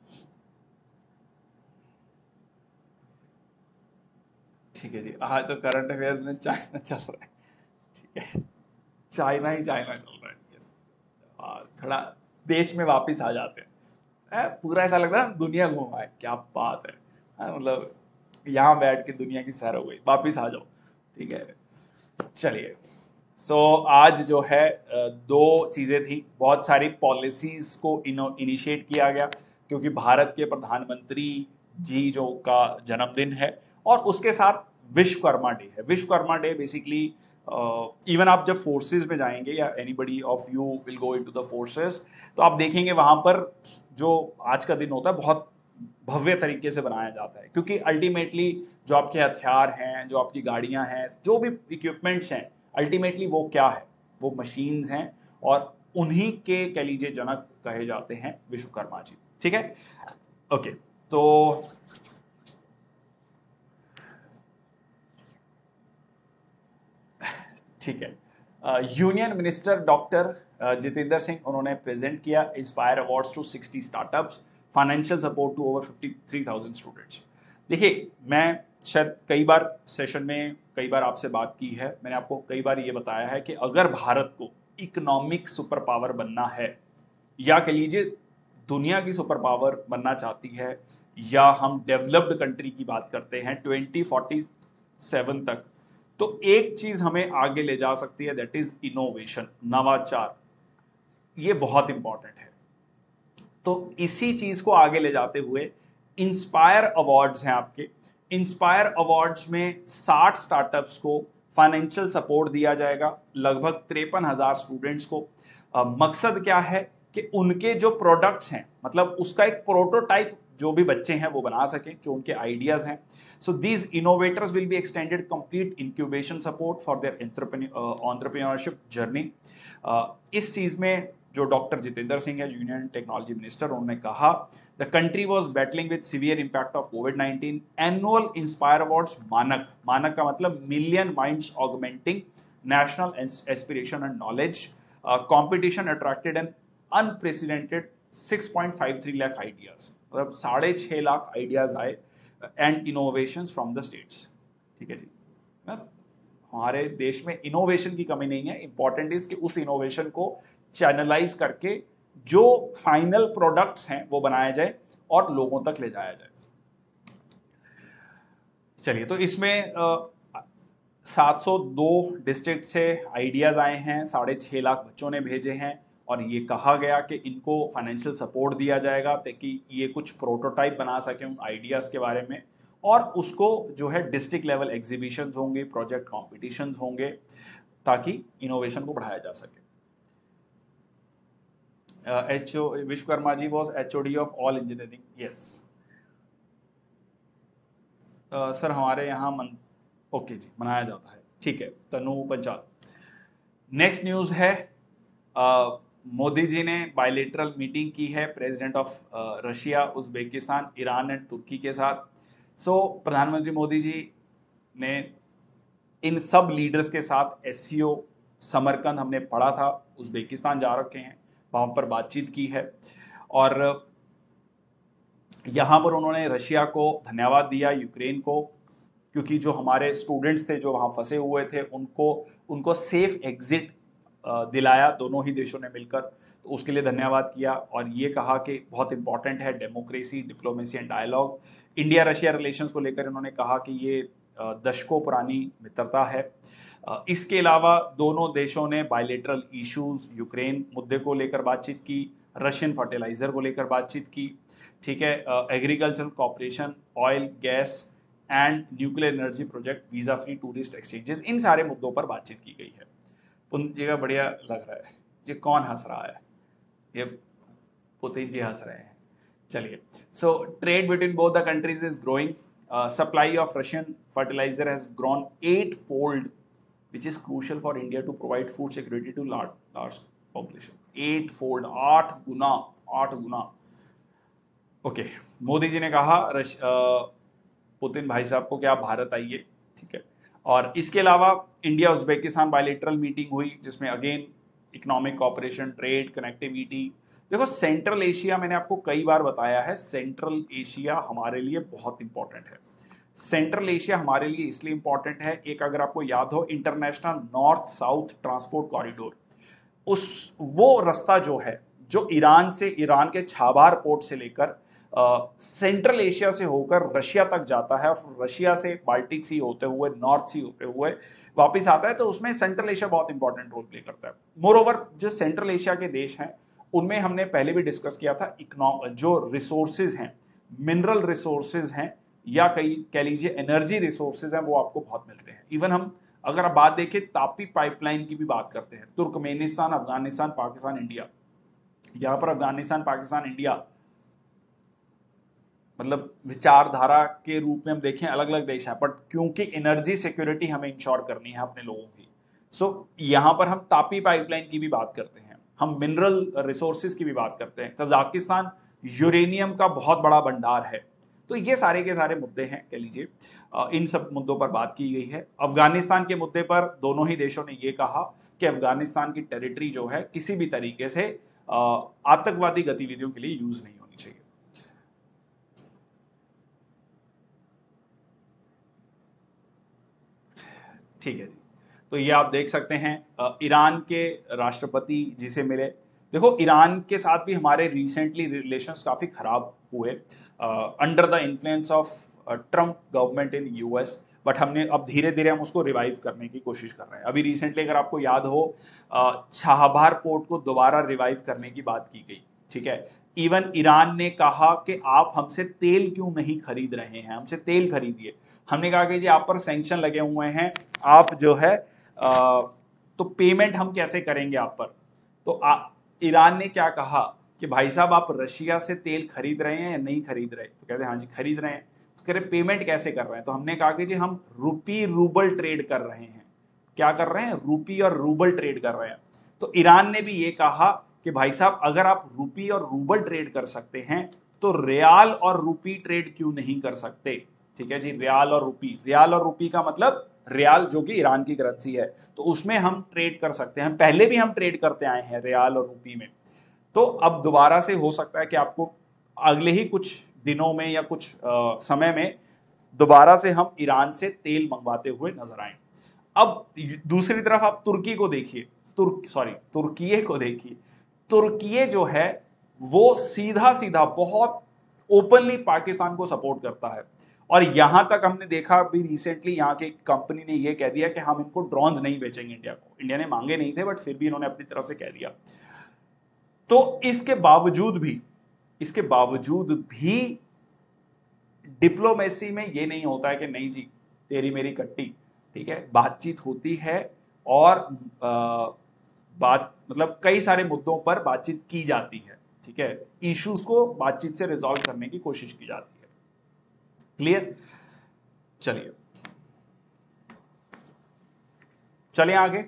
ठीक है जी। आज तो करंट अफेयर्स में चाइना चल रहा है, ठीक है, चाइना ही चाइना चल रहा है। और थोड़ा देश में वापस आ जाते हैं, पूरा ऐसा लगता है दुनिया घूमा है, क्या बात है, मतलब यहाँ बैठ के दुनिया की सैर हो गई, वापस आ जाओ। ठीक है, चलिए। सो so, आज जो है दो चीजें थी, बहुत सारी पॉलिसीज को इनिशिएट किया गया क्योंकि भारत के प्रधानमंत्री जी जो का जन्मदिन है, और उसके साथ विश्वकर्मा डे है। Vishwakarma day basically even uh, आप जब फोर्सेस में जाएंगे या anybody of you will go into the forces, तो आप देखेंगे वहां पर जो आज का दिन होता है बहुत भव्य तरीके से बनाया जाता है, क्योंकि अल्टीमेटली जो आपके हथियार हैं, जो आपकी गाड़ियां हैं, जो भी इक्विपमेंट्स हैं, अल्टीमेटली वो क्या है? वो मशीन्स हैं, और उन्हीं के कह लीजिए जनक कहे जाते हैं विश्वकर्मा जी। ठीक है, ओके। तो ठीक है, union minister doctor Jitendra Singh, उन्होंने प्रेजेंट किया inspire awards to sixty startups, financial support to over fifty three thousand students. देखिए, मैं शायद कई बार सेशन में कई बार आपसे बात की है, मैंने आपको कई बार ये बताया है कि अगर भारत को इकोनॉमिक सुपर पावर बनना है, या कह लीजिए दुनिया की सुपर पावर बनना चाहती है, या हम डेवलप्ड कंट्री की बात करते हैं ट्वेंटी फोर्टी सेवन तक, तो एक चीज हमें आगे ले जा सकती है, दैट इज इनोवेशन, नवाचार। ये बहुत इंपॉर्टेंट है। तो इसी चीज को आगे ले जाते हुए इंस्पायर अवार्ड्स हैं आपके। इंस्पायर अवार्ड्स में साठ स्टार्टअप्स को फाइनेंशियल सपोर्ट दिया जाएगा, लगभग तिरपन हजार स्टूडेंट्स को। आ, मकसद क्या है कि उनके जो प्रोडक्ट्स हैं, मतलब उसका एक प्रोटोटाइप जो भी बच्चे हैं वो बना सकें, जो उनके आइडियाज हैं। So these innovators will be extended complete incubation support for their entrepreneurship journey. इस चीज में जो डॉक्टर जितेंद्र सिंह है, यूनियन टेक्नोलॉजी मिनिस्टर, उन्होंने कहा the country was battling with severe impact of covid nineteen. Annual inspire awards Manak, Manak का मतलब million minds augmenting national aspiration and knowledge competition attracted an unprecedented six point five three lakh ideas, मतलब साढ़े छह lakh ideas आए and innovations from the states. ठीक है जी। हमारे देश में इनोवेशन की कमी नहीं है, इंपॉर्टेंट इज कि उस इनोवेशन को चैनलाइज करके जो फाइनल प्रोडक्ट्स हैं वो बनाया जाए और लोगों तक ले जाया जाए। चलिए, तो इसमें सात सौ दो डिस्ट्रिक्ट से आइडियाज आए हैं, साढ़े छह लाख बच्चों ने भेजे हैं और ये कहा गया कि इनको फाइनेंशियल सपोर्ट दिया जाएगा ताकि ये कुछ प्रोटोटाइप बना सकें उन आइडियाज के बारे में, और उसको जो है डिस्ट्रिक्ट लेवल एग्जीबिशंस होंगे, प्रोजेक्ट कॉम्पिटिशन्स होंगे ताकि इनोवेशन को बढ़ाया जा सके। H O Vishwakarma ji was H O D of all engineering. Yes sir, हमारे यहाँ मन ओके जी मनाया जाता है, ठीक है। तनु पंचाल। नेक्स्ट न्यूज है, uh, मोदी जी ने बायलेटरल मीटिंग की है president of Russia, Uzbekistan, Iran and Turkey के साथ। सो so, प्रधानमंत्री मोदी जी ने इन सब लीडर्स के साथ एससीओ समरकंद हमने पढ़ा था, उज्बेकिस्तान जा रखे हैं, वहां पर बातचीत की है और यहाँ पर उन्होंने रशिया को धन्यवाद दिया, यूक्रेन को, क्योंकि जो हमारे स्टूडेंट्स थे जो वहाँ फंसे हुए थे उनको उनको सेफ एग्जिट दिलाया दोनों ही देशों ने मिलकर, तो उसके लिए धन्यवाद किया और ये कहा कि बहुत इंपॉर्टेंट है democracy, diplomacy and dialogue. India Russia relations को लेकर इन्होंने कहा कि ये दशकों पुरानी मित्रता है। इसके अलावा दोनों देशों ने बायलेटरल इश्यूज, यूक्रेन मुद्दे को लेकर बातचीत की, रशियन फर्टिलाइजर को लेकर बातचीत की, ठीक है, agricultural cooperation, oil, gas and nuclear energy project, visa free tourist exchanges, इन सारे मुद्दों पर बातचीत की गई है। पुतिन जी का बढ़िया लग रहा है, ये कौन हंस रहा है? ये पुतिन जी हंस रहे हैं। चलिए, so trade between both the countries is growing, supply of Russian fertiliser has grown eight fold which is crucial for India to provide food security to large large population. eight fold, आठ गुना, आठ गुना। Okay, Modi ji ने कहा rush, Putin भाई साहब को कि आप भारत आइए, ठीक है। और इसके अलावा इंडिया उज्बेकिस्तान बायलेटरल मीटिंग हुई जिसमें again economic cooperation, trade, connectivity. देखो, सेंट्रल एशिया मैंने आपको कई बार बताया है, सेंट्रल एशिया हमारे लिए बहुत इंपॉर्टेंट है। सेंट्रल एशिया हमारे लिए इसलिए इंपॉर्टेंट है, एक अगर आपको याद हो, international north south transport corridor, उस वो रास्ता जो है जो ईरान से, ईरान के छाबार पोर्ट से लेकर सेंट्रल एशिया से होकर रशिया तक जाता है और रशिया से बाल्टिक सी होते हुए, नॉर्थ सी होते हुए वापस आता है, तो उसमें सेंट्रल एशिया बहुत इंपॉर्टेंट रोल प्ले करता है। मोर ओवर जो सेंट्रल एशिया के देश हैं उनमें हमने पहले भी डिस्कस किया था, इकोनॉमिक जो रिसोर्सेज हैं, मिनरल रिसोर्सेज हैं या कई कह लीजिए एनर्जी रिसोर्सेज हैं, वो आपको बहुत मिलते हैं। इवन हम अगर आप बात देखें तापी पाइपलाइन की भी बात करते हैं, तुर्कमेनिस्तान, अफगानिस्तान, पाकिस्तान, इंडिया, यहां पर अफगानिस्तान, पाकिस्तान, इंडिया मतलब विचारधारा के रूप में हम देखें अलग अलग देश हैं, बट क्योंकि एनर्जी सिक्योरिटी हमें इंश्योर करनी है अपने लोगों की, सो so, यहां पर हम तापी पाइपलाइन की भी बात करते हैं, हम मिनरल रिसोर्सेज की भी बात करते हैं। कजाकिस्तान यूरेनियम का बहुत बड़ा भंडार है। तो ये सारे के सारे मुद्दे हैं, कह लीजिए इन सब मुद्दों पर बात की गई है। अफगानिस्तान के मुद्दे पर दोनों ही देशों ने ये कहा कि अफगानिस्तान की टेरिटरी जो है किसी भी तरीके से आतंकवादी गतिविधियों के लिए यूज नहीं होनी चाहिए। ठीक है जी, तो ये आप देख सकते हैं ईरान के राष्ट्रपति जी से मिले। देखो, ईरान के साथ भी हमारे रिसेंटली रिलेशंस काफी खराब हुए under the influence of Trump government in US, but हमने अब धीरे धीरे हम उसको रिवाइव करने की कोशिश कर रहे हैं। अभी रिसेंटली अगर आपको याद हो, छाहबार पोर्ट को दोबारा रिवाइव करने की बात की गई, ठीक है। इवन ईरान ने कहा कि आप हमसे तेल क्यों नहीं खरीद रहे हैं, हमसे तेल खरीदिए। हमने कहा कि जी आप पर सैंक्शन लगे हुए हैं, आप जो है आ, तो पेमेंट हम कैसे करेंगे आप पर। तो आ, ईरान ने क्या कहा कि भाई साहब आप रशिया से तेल खरीद रहे हैं या नहीं खरीद रहे, तो कहते हैं हाँ जी खरीद रहे हैं। तो कह रहे पेमेंट कैसे कर रहे हैं, तो हमने कहा कि जी हम रूपी रूबल ट्रेड कर रहे हैं। क्या कर रहे हैं? रूपी और रूबल ट्रेड कर रहे हैं। तो ईरान ने भी ये कहा कि भाई साहब अगर आप रूपी और रूबल ट्रेड कर सकते हैं तो रियाल और रूपी ट्रेड क्यों नहीं कर सकते। ठीक है जी, रियाल और रूपी, रियाल और रूपी का मतलब रियाल जो कि ईरान की करेंसी है, तो उसमें हम ट्रेड कर सकते हैं। पहले भी हम ट्रेड करते आए हैं रियाल और रूपी में, तो अब दोबारा से हो सकता है कि आपको अगले ही कुछ दिनों में या कुछ आ, समय में दोबारा से हम ईरान से तेल मंगवाते हुए नजर आए। अब दूसरी तरफ आप तुर्की को देखिए, तुर्क सॉरी तुर्किये को देखिए। तुर्किये जो है वो सीधा सीधा बहुत ओपनली पाकिस्तान को सपोर्ट करता है, और यहां तक हमने देखा अभी रिसेंटली यहाँ की कंपनी ने यह कह दिया कि हम इनको ड्रोन्स नहीं बेचेंगे इंडिया को। इंडिया ने मांगे नहीं थे, बट फिर भी इन्होंने अपनी तरफ से कह दिया। तो इसके बावजूद भी इसके बावजूद भी डिप्लोमेसी में ये नहीं होता है कि नहीं जी तेरी मेरी कट्टी, ठीक है, बातचीत होती है, और आ, बात मतलब कई सारे मुद्दों पर बातचीत की जाती है, ठीक है, इश्यूज को बातचीत से रिजॉल्व करने की कोशिश की जाती है। क्लियर? चलिए चलिए आगे।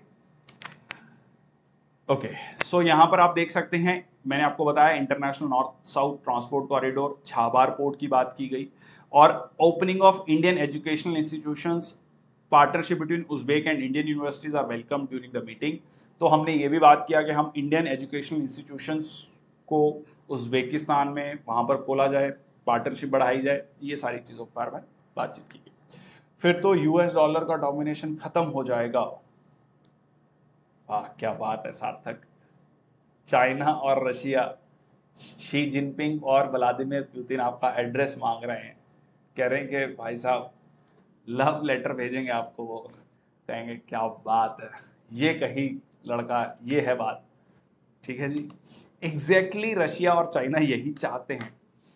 ओके, सो यहां पर आप देख सकते हैं, मैंने आपको बताया international north south transport corridor, Chabahar port की बात की गई, और opening of Indian educational institutions, partnership between Uzbek and Indian universities are welcome during the meeting. तो हमने ये भी बात किया कि हम इंडियन एजुकेशनल इंस्टीट्यूशंस को उज्बेकिस्तान में वहां पर खोला जाए, पार्टनरशिप बढ़ाई जाए, ये सारी चीजों पर बातचीत की गई। फिर तो यूएस डॉलर का डोमिनेशन खत्म हो जाएगा। वाह क्या बात है सार्थक। चाइना और रशिया, शी जिनपिंग और व्लादिमीर पुतिन आपका एड्रेस मांग रहे हैं, कह रहे हैं कि भाई साहब लव लेटर भेजेंगे आपको। वो कहेंगे क्या बात है, ये कही लड़का, ये है बात, ठीक है जी। एग्जैक्टली exactly रशिया और चाइना यही चाहते हैं।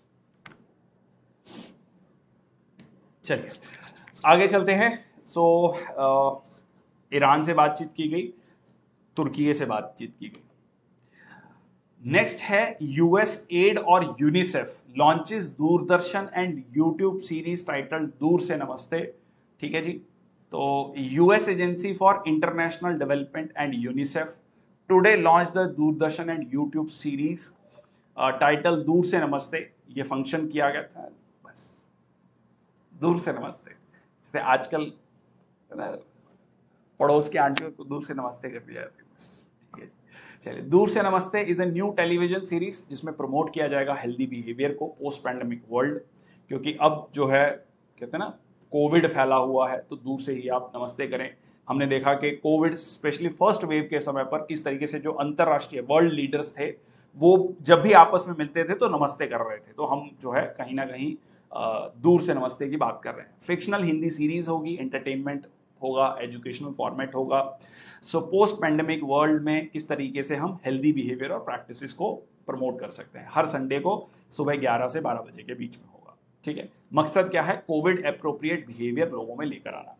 चलिए आगे चलते हैं। सो so, ईरान से बातचीत की गई, तुर्की से बातचीत की गई। नेक्स्ट है यूएस एड और UNICEF launches Doordarshan and YouTube series title Door Se Namaste, ठीक है जी। तो US agency for international development and UNICEF today launch the Doordarshan and YouTube series title Door Se नमस्ते। ये फंक्शन किया गया था, बस दूर से नमस्ते, जैसे आजकल पड़ोस के आंटियों को दूर से नमस्ते कर दिया जाती है, बस ठीक है। चलिए, Door Se Namaste is a new television series जिसमें प्रमोट किया जाएगा हेल्दी बिहेवियर को पोस्ट पैंडेमिक वर्ल्ड, क्योंकि अब जो है कहते हैं ना कोविड फैला हुआ है, तो दूर से ही आप नमस्ते करें। हमने देखा कि कोविड स्पेशली फर्स्ट वेव के समय पर किस तरीके से जो अंतरराष्ट्रीय वर्ल्ड लीडर्स थे वो जब भी आपस में मिलते थे तो नमस्ते कर रहे थे। तो हम जो है कहीं ना कहीं दूर से नमस्ते की बात कर रहे हैं। फिक्शनल हिंदी सीरीज होगी, एंटरटेनमेंट होगा, एजुकेशनल फॉर्मेट होगा। सो पोस्ट पैंडेमिक वर्ल्ड में किस तरीके से हम हेल्दी बिहेवियर और प्रैक्टिसेस को प्रमोट कर सकते हैं। हर संडे को सुबह ग्यारह से बारह बजे के बीच में होगा, ठीक है। मकसद क्या है? कोविड एप्रोप्रिएट बिहेवियर लोगों में लेकर आना।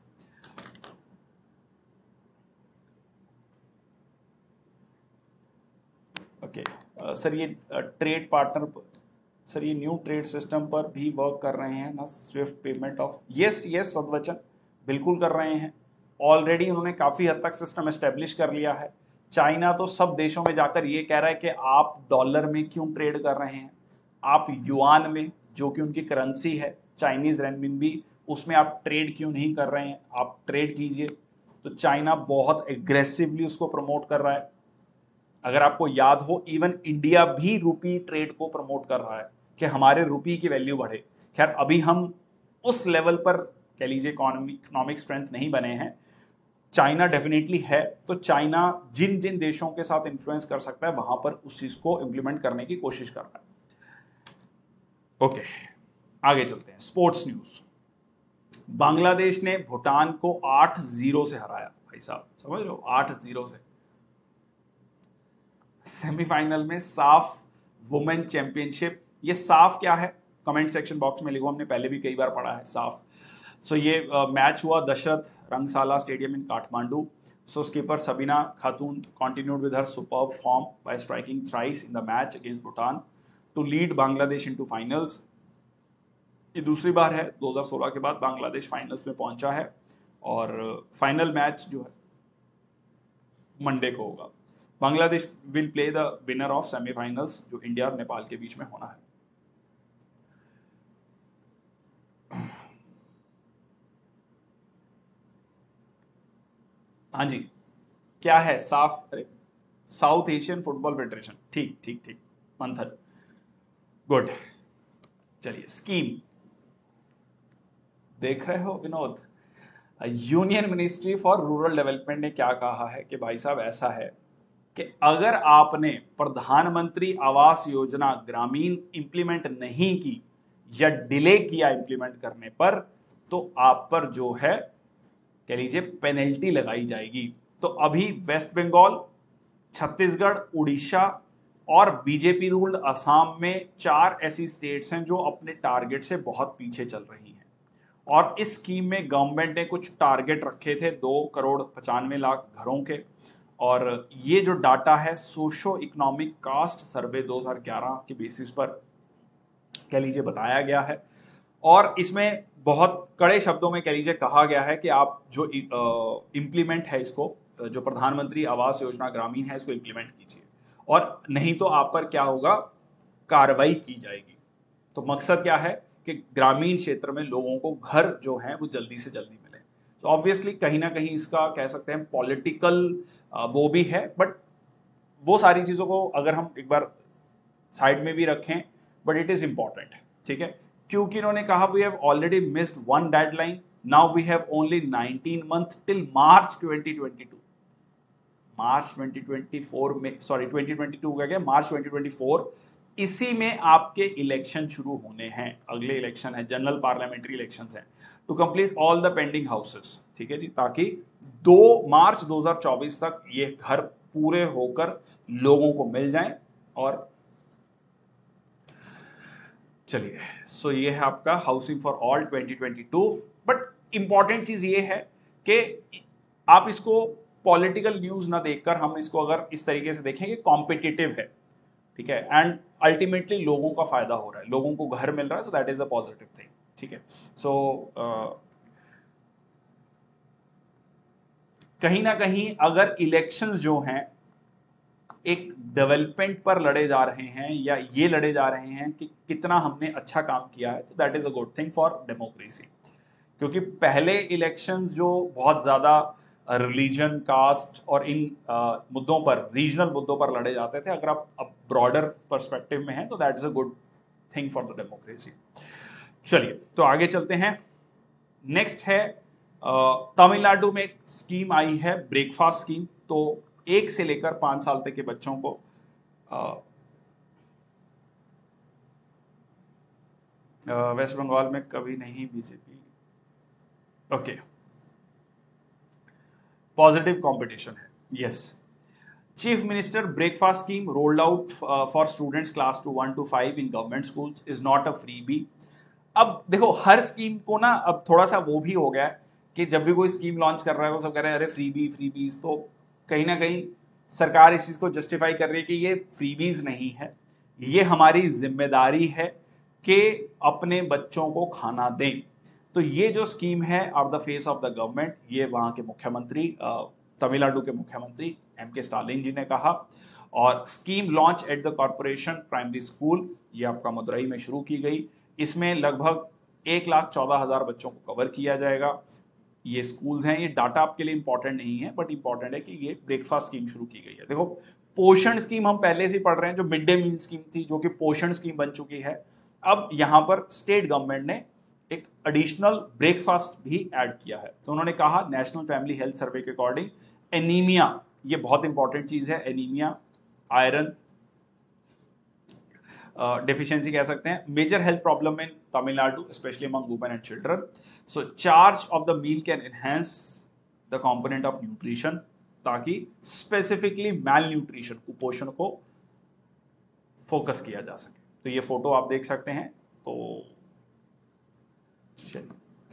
Okay okay. सर ये ट्रेड पार्टनर सर ये न्यू ट्रेड सिस्टम पर भी वर्क कर रहे हैं ना, SWIFT payment of, yes yes सदवचन बिल्कुल कर रहे हैं। ऑलरेडी उन्होंने काफी हद तक सिस्टम एस्टेब्लिश कर लिया है। चाइना तो सब देशों में जाकर ये कह रहा है कि आप डॉलर में क्यों ट्रेड कर रहे हैं, आप युआन में जो कि उनकी करेंसी है, चाइनीज रेनमिनबी, उसमें आप ट्रेड क्यों नहीं कर रहे हैं, आप ट्रेड कीजिए। तो चाइना बहुत एग्रेसिवली उसको प्रमोट कर रहा है। अगर आपको याद हो, इवन इंडिया भी रूपी ट्रेड को प्रमोट कर रहा है कि हमारे रूपी की वैल्यू बढ़े। खैर अभी हम उस लेवल पर कह लीजिए इकोनॉमिक स्ट्रेंथ नहीं बने हैं, चाइना डेफिनेटली है। तो चाइना जिन जिन देशों के साथ इन्फ्लुएंस कर सकता है वहां पर उस चीज को इंप्लीमेंट करने की कोशिश कर रहा है। ओके आगे चलते हैं। Sports news. बांग्लादेश ने भूटान को आठ जीरो से हराया। भाई साहब समझ लो, आठ जीरो से। सेमीफाइनल में साफ वुमेन चैंपियनशिप। ये साफ क्या है कमेंट सेक्शन बॉक्स में लिखो, हमने पहले भी कई बार पढ़ा है साफ। सो so, ये मैच uh, हुआ Dasharath Rangasala stadium in Kathmandu. So skipper Sabina Khatun continued with her superb form by striking thrice in the match against Bhutan to lead Bangladesh into finals. ये दूसरी बार है दो हज़ार सोलह के बाद बांग्लादेश फाइनल्स में पहुंचा है, और फाइनल मैच जो है मंडे को होगा। Bangladesh will play the winner of semifinals जो इंडिया और नेपाल के बीच में होना है। हाँ जी, क्या है साफ? अरे साउथ एशियन फुटबॉल फेडरेशन, ठीक ठीक ठीक मंथन, गुड। चलिए स्कीम देख रहे हो Vinod, union ministry for rural development ने क्या कहा है कि भाई साहब ऐसा है कि अगर आपने प्रधानमंत्री आवास योजना ग्रामीण इंप्लीमेंट नहीं की या डिले किया इंप्लीमेंट करने पर, तो आप पर जो है कह लीजिए पेनल्टी लगाई जाएगी। तो अभी वेस्ट बंगाल, छत्तीसगढ़, उड़ीसा और बीजेपी रूल्ड असम में चार ऐसी स्टेट्स हैं जो अपने टारगेट से बहुत पीछे चल रही हैं। और इस स्कीम में गवर्नमेंट ने कुछ टारगेट रखे थे दो करोड़ पचानवे लाख घरों के, और ये जो डाटा है सोशो इकोनॉमिक कास्ट सर्वे दो हज़ार ग्यारह के बेसिस पर कह लीजिए बताया गया है। और इसमें बहुत कड़े शब्दों में कह लीजिए कहा गया है कि आप जो इम्प्लीमेंट है इसको, जो प्रधानमंत्री आवास योजना ग्रामीण है, इसको इम्प्लीमेंट कीजिए, और नहीं तो आप पर क्या होगा, कार्रवाई की जाएगी। तो मकसद क्या है कि ग्रामीण क्षेत्र में लोगों को घर जो है वो जल्दी से जल्दी मिले। तो ऑब्वियसली कहीं ना कहीं इसका कह सकते हैं पॉलिटिकल वो भी है, बट वो सारी चीजों को अगर हम एक बार साइड में भी रखें, बट इट इज इंपॉर्टेंट, ठीक है। क्योंकि इन्होंने कहा we have already missed one deadline, now we have only nineteen month till March twenty twenty two. March twenty twenty four में, सॉरी ट्वेंटी ट्वेंटी टू का क्या, मार्च ट्वेंटी ट्वेंटी फोर, इसी में आपके इलेक्शन शुरू होने हैं। अगले इलेक्शन है, जनरल पार्लियामेंट्री इलेक्शंस हैं, to complete all the pending houses, ठीक है जी, ताकि दो मार्च दो हज़ार चौबीस तक ये घर पूरे होकर लोगों को मिल जाएं। और चलिए, सो ये है आपका housing for all twenty twenty two. But important चीज ये है कि आप इसको पॉलिटिकल न्यूज ना देखकर हम इसको अगर इस तरीके से देखें कि कॉम्पिटिटिव है, ठीक है, एंड अल्टीमेटली लोगों का फायदा हो रहा है, लोगों को घर मिल रहा है, so that is a positive thing, ठीक है। सो कहीं ना कहीं अगर इलेक्शंस जो हैं एक डेवलपमेंट पर लड़े जा रहे हैं, या ये लड़े जा रहे हैं कि कितना हमने अच्छा काम किया है, तो that is a good thing for democracy. क्योंकि पहले इलेक्शंस जो बहुत ज्यादा रिलीजन, कास्ट और इन uh, मुद्दों पर, रीजनल मुद्दों पर लड़े जाते थे, अगर आप अब ब्रॉडर पर्सपेक्टिव में हैं तो that is a good thing for the democracy. चलिए, तो आगे चलते हैं। नेक्स्ट है तमिलनाडु में एक स्कीम आई है, ब्रेकफास्ट स्कीम। तो एक से लेकर पांच साल तक के बच्चों को वेस्ट बंगाल में कभी नहीं बीजेपी, ओके, पॉजिटिव कंपटीशन है, yes. Chief minister breakfast scheme rolled out for students class to one to five in government schools is not a freebie. अब देखो, हर स्कीम को ना अब थोड़ा सा वो भी हो गया है कि जब भी कोई स्कीम लॉन्च कर रहा है वो सब कह रहे हैं अरे फ्रीबी फ्रीबीज। तो कहीं ना कहीं सरकार इस चीज को जस्टिफाई कर रही है कि ये फ्रीबीज नहीं है, ये हमारी जिम्मेदारी है कि अपने बच्चों को खाना दें। तो ये जो स्कीम है of the face of the government, ये वहां के मुख्यमंत्री, तमिलनाडु के मुख्यमंत्री एम के स्टालिन जी ने कहा। और scheme launch at the corporation primary school, ये आपका मदुरई में शुरू की गई। इसमें लगभग एक लाख चौदह हजार बच्चों को कवर किया जाएगा। ये स्कूल्स हैं, ये डाटा आपके लिए इंपॉर्टेंट नहीं है, बट इंपॉर्टेंट है कि ये ब्रेकफास्ट स्कीम शुरू की गई है। देखो, पोषण स्कीम हम पहले से पढ़ रहे हैं, जो मिड डे मील स्कीम थी, जो कि पोषण स्कीम बन चुकी है। अब यहां पर स्टेट गवर्नमेंट ने एक एडिशनल ब्रेकफास्ट भी ऐड किया है। तो उन्होंने कहा, नेशनल फैमिली हेल्थ सर्वे के अकॉर्डिंग एनीमिया, ये बहुत इंपॉर्टेंट चीज है, एनीमिया, आयरन डेफिशिएंसी कह सकते हैं, major health problem in Tamil Nadu specially among women and children. So charge of the meal can enhance the component of nutrition, ताकि स्पेसिफिकली मैल न्यूट्रिशन, कुपोषण को फोकस किया जा सके। तो ये फोटो आप देख सकते हैं। तो चलिए,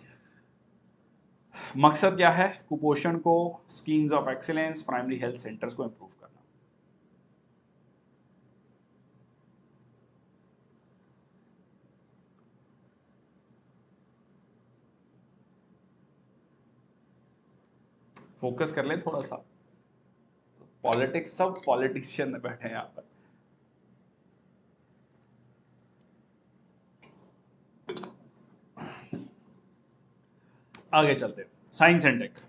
मकसद क्या है, कुपोषण को, schemes of excellence, primary health centres को इंप्रूव करना। फोकस कर लें थोड़ा सा, पॉलिटिक्स, सब पॉलिटिशियन बैठे हैं यहाँ पर। आगे चलते हैं, साइंस एंड टेक।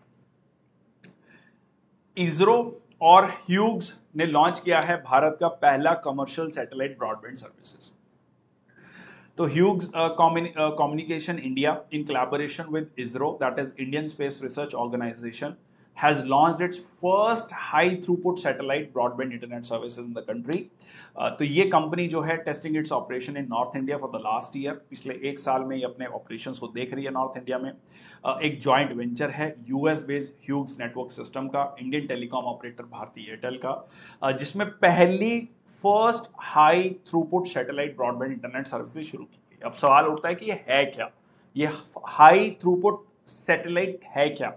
इसरो और ह्यूग्स ने लॉन्च किया है भारत का पहला कमर्शियल सैटेलाइट ब्रॉडबैंड सर्विसेज। तो Hughes uh, communi- uh, Communication India, in collaboration with ISRO, that is Indian Space Research Organization, has launched its first high throughput satellite broadband internet services in the country. uh, तो ये company जो है testing its operation in north India for the last year, पिछले एक साल में ये अपने ऑपरेशंस को देख रही है नॉर्थ इंडिया में. uh, एक जॉइंट वेंचर है US based Hughes network system का, Indian telecom operator Bharti Airtel का, uh, जिसमें पहली first high throughput satellite broadband internet services शुरू की गई. अब सवाल उठता है कि ये है क्या, ये हाई थ्रूपुट सैटेलाइट है क्या.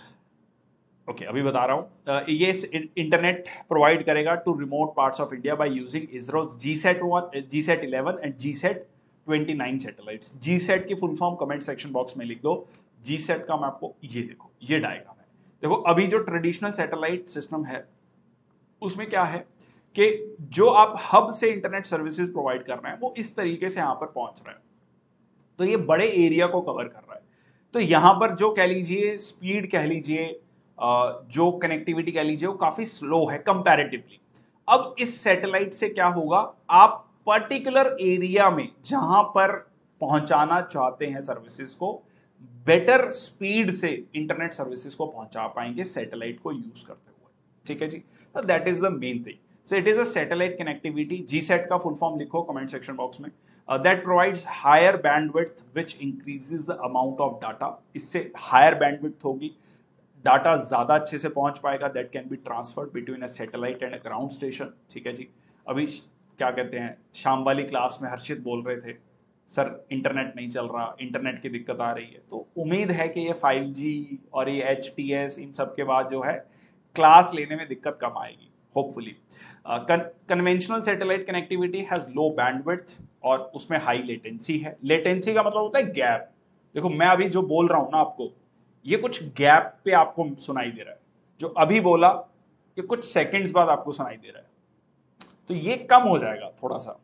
ओके okay, अभी बता रहा हूं. uh, ये इंटरनेट प्रोवाइड करेगा to remote parts of India by using ISRO GSAT one, GSAT eleven and GSAT twenty nine satellites. GSAT की full form comment section box में लिख दो. जीसैट का मैं आपको, ये देखो ये डायग्राम है. देखो अभी जो ट्रेडिशनल सैटेलाइट सिस्टम है उसमें क्या है कि जो आप हब से इंटरनेट सर्विसेज प्रोवाइड कर रहे हैं वो इस तरीके से यहां पर पहुंच रहा है, तो ये बड़े एरिया को कवर कर रहा है. तो यहां पर जो कह लीजिए स्पीड कह लीजिए, जो कनेक्टिविटी कह लीजिए, वो काफी स्लो है कंपैरेटिवली. अब इस सैटेलाइट से क्या होगा, आप पर्टिकुलर एरिया में जहां पर पहुंचाना चाहते हैं सर्विसेज को, बेटर स्पीड से इंटरनेट सर्विसेज को पहुंचा पाएंगे सैटेलाइट को यूज करते हुए. ठीक है ji, that is the main thing. So it is a satellite connectivity. GSAT का फुल फॉर्म लिखो कमेंट सेक्शन बॉक्स में. That provides higher bandwidth which increases the amount of data. इससे हायर बैंडविड्थ होगी, डाटा ज्यादा अच्छे से पहुंच पाएगा. That can be transferred between a satellite and a ground station. ठीक है जी. अभी क्या कहते हैं, शाम वाली क्लास में हर्षित बोल रहे थे सर इंटरनेट नहीं चल रहा, इंटरनेट की दिक्कत आ रही है. तो उम्मीद है कि ये फाइव जी और ये एच टी एस इन सब के बाद जो है क्लास लेने में दिक्कत कम आएगी hopefully. Conventional satellite connectivity has low bandwidth और उसमें हाई लेटेंसी है. लेटेंसी का मतलब होता है गैप. देखो मैं अभी जो बोल रहा हूं ना आपको, ये कुछ गैप पे आपको सुनाई दे रहा है. जो अभी बोला ये कुछ सेकंड्स बाद आपको सुनाई दे रहा है, तो ये कम हो जाएगा थोड़ा सा.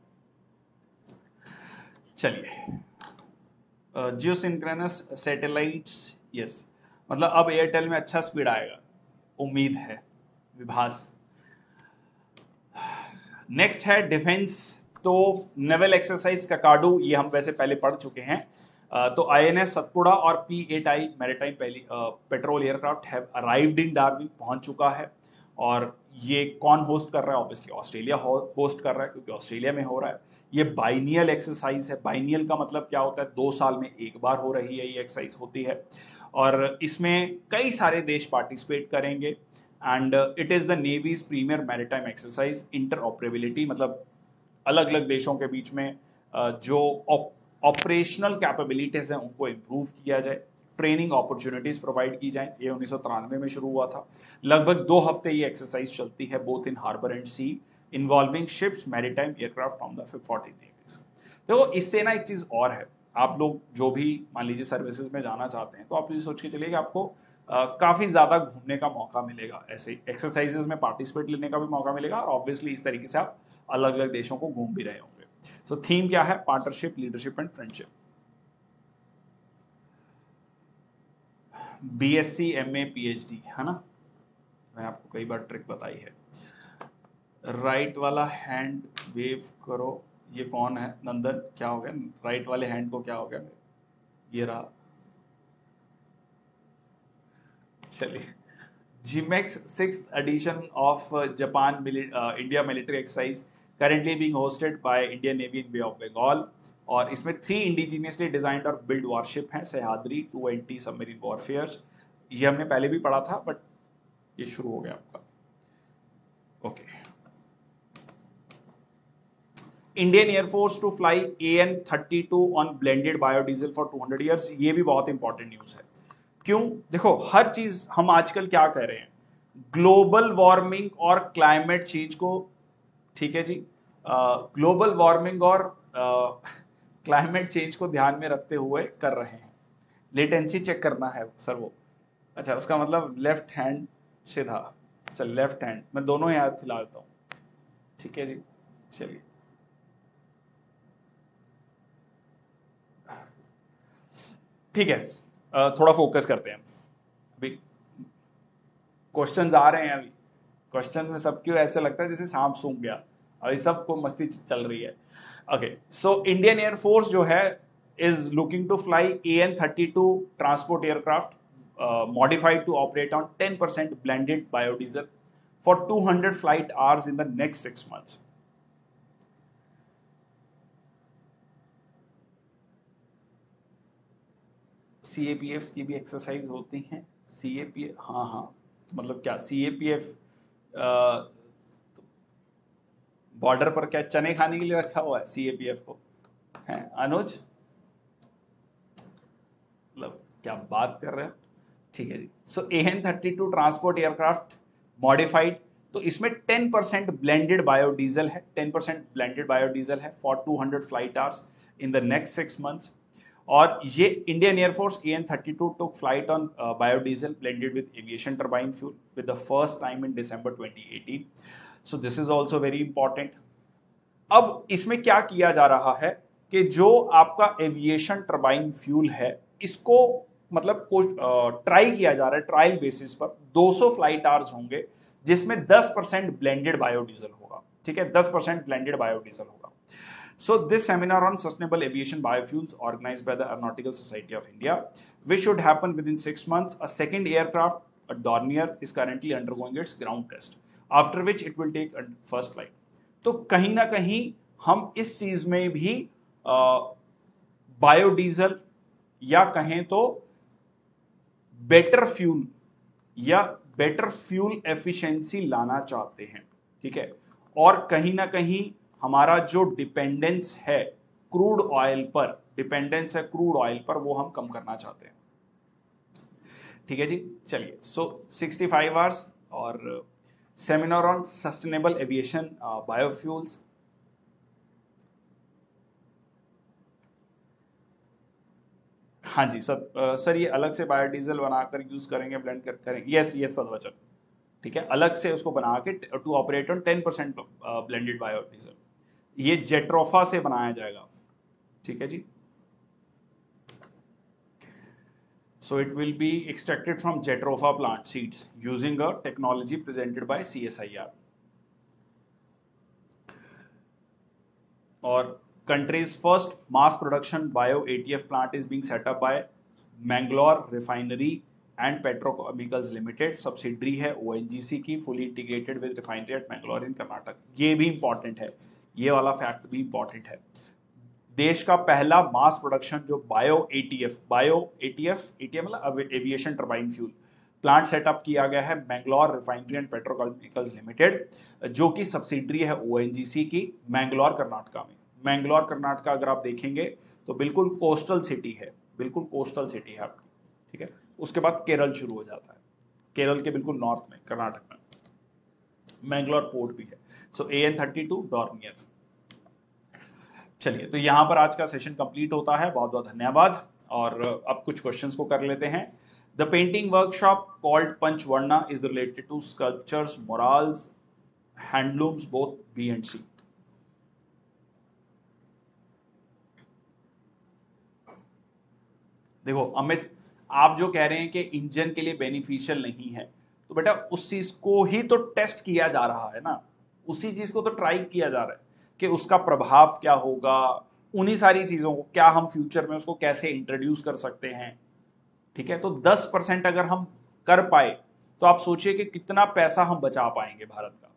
चलिए, जियोसिंक्रोनस सैटेलाइट्स, यस, मतलब अब एयरटेल में अच्छा स्पीड आएगा, उम्मीद है, विभास. नेक्स्ट है डिफेंस. तो नेवल एक्सरसाइज ककाडू, ये हम वैसे पहले पढ़ चुके हैं. Uh, तो आईएनएस सतपुड़ा और पी एट आई मैरीटाइम पहली patrol aircraft have arrived in Darwin, पहुंच चुका है. और ये कौन होस्ट कर रहा है, ऑब्वियसली ऑस्ट्रेलिया होस्ट कर रहा है क्योंकि ऑस्ट्रेलिया में हो रहा है. ये बाइनियल एक्सरसाइज है. बाइनियल का मतलब क्या होता है, दो साल में एक बार हो रही है ये एक्सरसाइज होती है, और इसमें कई सारे देश पार्टिसिपेट करेंगे. And it is the navy's premier maritime exercise. Interoperability मतलब अलग अलग देशों के बीच में uh, जो ऑपरेशनल कैपेबिलिटीज हैं उनको इम्प्रूव किया जाए, ट्रेनिंग अपॉर्चुनिटीज प्रोवाइड की जाए. ये उन्नीस सौ तिरानवे में शुरू हुआ था. लगभग दो हफ्ते ये एक्सरसाइज चलती है, both in harbour and sea, involving ships, maritime aircraft from the fourteen navies. देखो इससे ना एक चीज और है, आप लोग जो भी मान लीजिए सर्विसेज में जाना चाहते हैं तो आप ये सोच के चलिए कि आपको आ, काफी ज्यादा घूमने का मौका मिलेगा, ऐसे एक्सरसाइजेज में पार्टिसिपेट लेने का भी मौका मिलेगा, और ऑब्वियसली इस तरीके से आप अलग अलग देशों को घूम भी रहे होंगे. सो so, थीम क्या है, partnership, leadership and friendship. BSc, MA, PhD, है ना. मैंने आपको कई बार ट्रिक बताई है. राइट वाला हैंड वेव करो. ये कौन है, नंदन, क्या हो गया राइट वाले हैंड को, क्या हो गया, ये रहा. चलिए, JIMEX sixth edition of Japan India military exercise currently being hosted by Indian Navy in Bay of Bengal. और इसमें थ्री इंडिजीनियसली डिजाइंड और बिल्ड वॉरशिप हैं, Sahyadri, two anti submarine warfares. ये हमने पहले भी पढ़ा था बट ये शुरू हो गया आपका. Okay. Indian Air Force to fly A N thirty two on blended biodiesel for two hundred years. ये भी बहुत इंपॉर्टेंट न्यूज है. क्यों, देखो हर चीज हम आजकल क्या कर रहे हैं, ग्लोबल वार्मिंग और क्लाइमेट चेंज को, ठीक है जी, ग्लोबल uh, वार्मिंग और क्लाइमेट uh, चेंज को ध्यान में रखते हुए कर रहे हैं. लेटेंसी चेक करना है सर वो, अच्छा उसका मतलब लेफ्ट हैंड सीधा, चल लेफ्ट हैंड, मैं दोनों ही हाथ हिला देता हूँ. ठीक है जी, चलिए. ठीक है, uh, थोड़ा फोकस करते हैं. अभी क्वेश्चंस आ रहे हैं, अभी क्वेश्चन में सबको ऐसे लगता है जैसे सांप सूंघ गया, अभी सबको मस्ती चल रही है. ओके, सो इंडियन एयरफोर्स जो है is looking to fly A N thirty two transport aircraft modified to operate on ten percent blended biodiesel for two hundred flight hours in the next six months. C A P F की भी exercise होती हैं। सी A P F, हाँ हाँ, तो मतलब क्या C A P F border पर क्या चने खाने के लिए रखा हुआ है सी ए पी एफ को, है अनुज? मतलब क्या बात कर रहे हो? ठीक है जी। So A N thirty two transport aircraft modified, तो इसमें टेन परसेंट ब्लेंडेड बायोडीजल है, टेन परसेंट ब्लेंडेड बायोडीजल है for two hundred flight hours in the next six months. और ये Indian Air Force A N thirty two took flight on biodiesel blended with aviation turbine fuel with the first time in December twenty eighteen. So this is also very important. अब इसमें क्या किया जा रहा है कि जो आपका एविएशन टर्बाइन फ्यूल है इसको मतलब ट्राई किया जा रहा है, ट्रायल बेसिस पर दो सौ फ्लाइट आवर्स होंगे जिसमें दस परसेंट ब्लेंडेड बायोडीजल होगा, ठीक है, दस परसेंट ब्लेंडेड बायोडीजल होगा। So this seminar on sustainable aviation biofuels organised by the aeronautical society of India which should happen within six months. A second aircraft, a Dornier, is currently undergoing its ground test after which it will take first flight. तो कहीं ना कहीं हम इस चीज में भी biodiesel या कहें तो बेटर फ्यूल या बेटर फ्यूल एफिशिएंसी लाना चाहते हैं, ठीक है। और कहीं ना कहीं हमारा जो डिपेंडेंस है क्रूड ऑयल पर, डिपेंडेंस है क्रूड ऑयल पर, वो हम कम करना चाहते हैं, ठीक है जी। चलिए, सो सिक्सटी फाइव आवर्स और seminar on sustainable aviation biofuels. हाँ जी सर, सर ये अलग से बायोडीजल बनाकर यूज करेंगे, ब्लेंड कर करेंगे, यस यस सदवचन, ठीक है, अलग से उसको बना के to operate on ten percent blended biodiesel, ये जेट्रोफा से बनाया जाएगा, ठीक है जी। So it will be extracted from jatropha plant seeds using a technology presented by C S I R. और country's first mass production bio A T F plant is being set up by Mangalore Refinery and Petrochemicals Limited, subsidiary है O N G C की, fully integrated with refinery at Mangalore in Karnataka। ये भी important है, ये वाला fact भी important है। देश का पहला मास प्रोडक्शन जो bio A T F, bio A T F, A T F मतलब aviation turbine fuel plant setup किया गया है Mangalore refinery and petrochemicals limited, जो कि सब्सिडरी है O N G C की, मैंगलोर कर्नाटका में। मैंगलोर कर्नाटका अगर आप देखेंगे तो बिल्कुल कोस्टल सिटी है, बिल्कुल कोस्टल सिटी है आपकी, ठीक है। उसके बाद केरल शुरू हो जाता है, केरल के बिल्कुल नॉर्थ में, कर्नाटक में मैंगलोर पोर्ट भी है। So A N thirty two Dornier. चलिए, तो यहां पर आज का सेशन कंप्लीट होता है, बहुत बहुत धन्यवाद। और अब कुछ क्वेश्चंस को कर लेते हैं। The painting workshop called Panchavarna is related to sculptures, murals, handlooms, both B and C. देखो अमित, आप जो कह रहे हैं कि इंजन के लिए बेनिफिशियल नहीं है, तो बेटा उस चीज को ही तो टेस्ट किया जा रहा है ना, उसी चीज को तो ट्राई किया जा रहा है कि उसका प्रभाव क्या होगा, उन्हीं सारी चीजों को क्या हम फ्यूचर में उसको कैसे इंट्रोड्यूस कर सकते हैं, ठीक है। तो दस परसेंट अगर हम कर पाए तो आप सोचिए कि कितना पैसा हम बचा पाएंगे भारत का।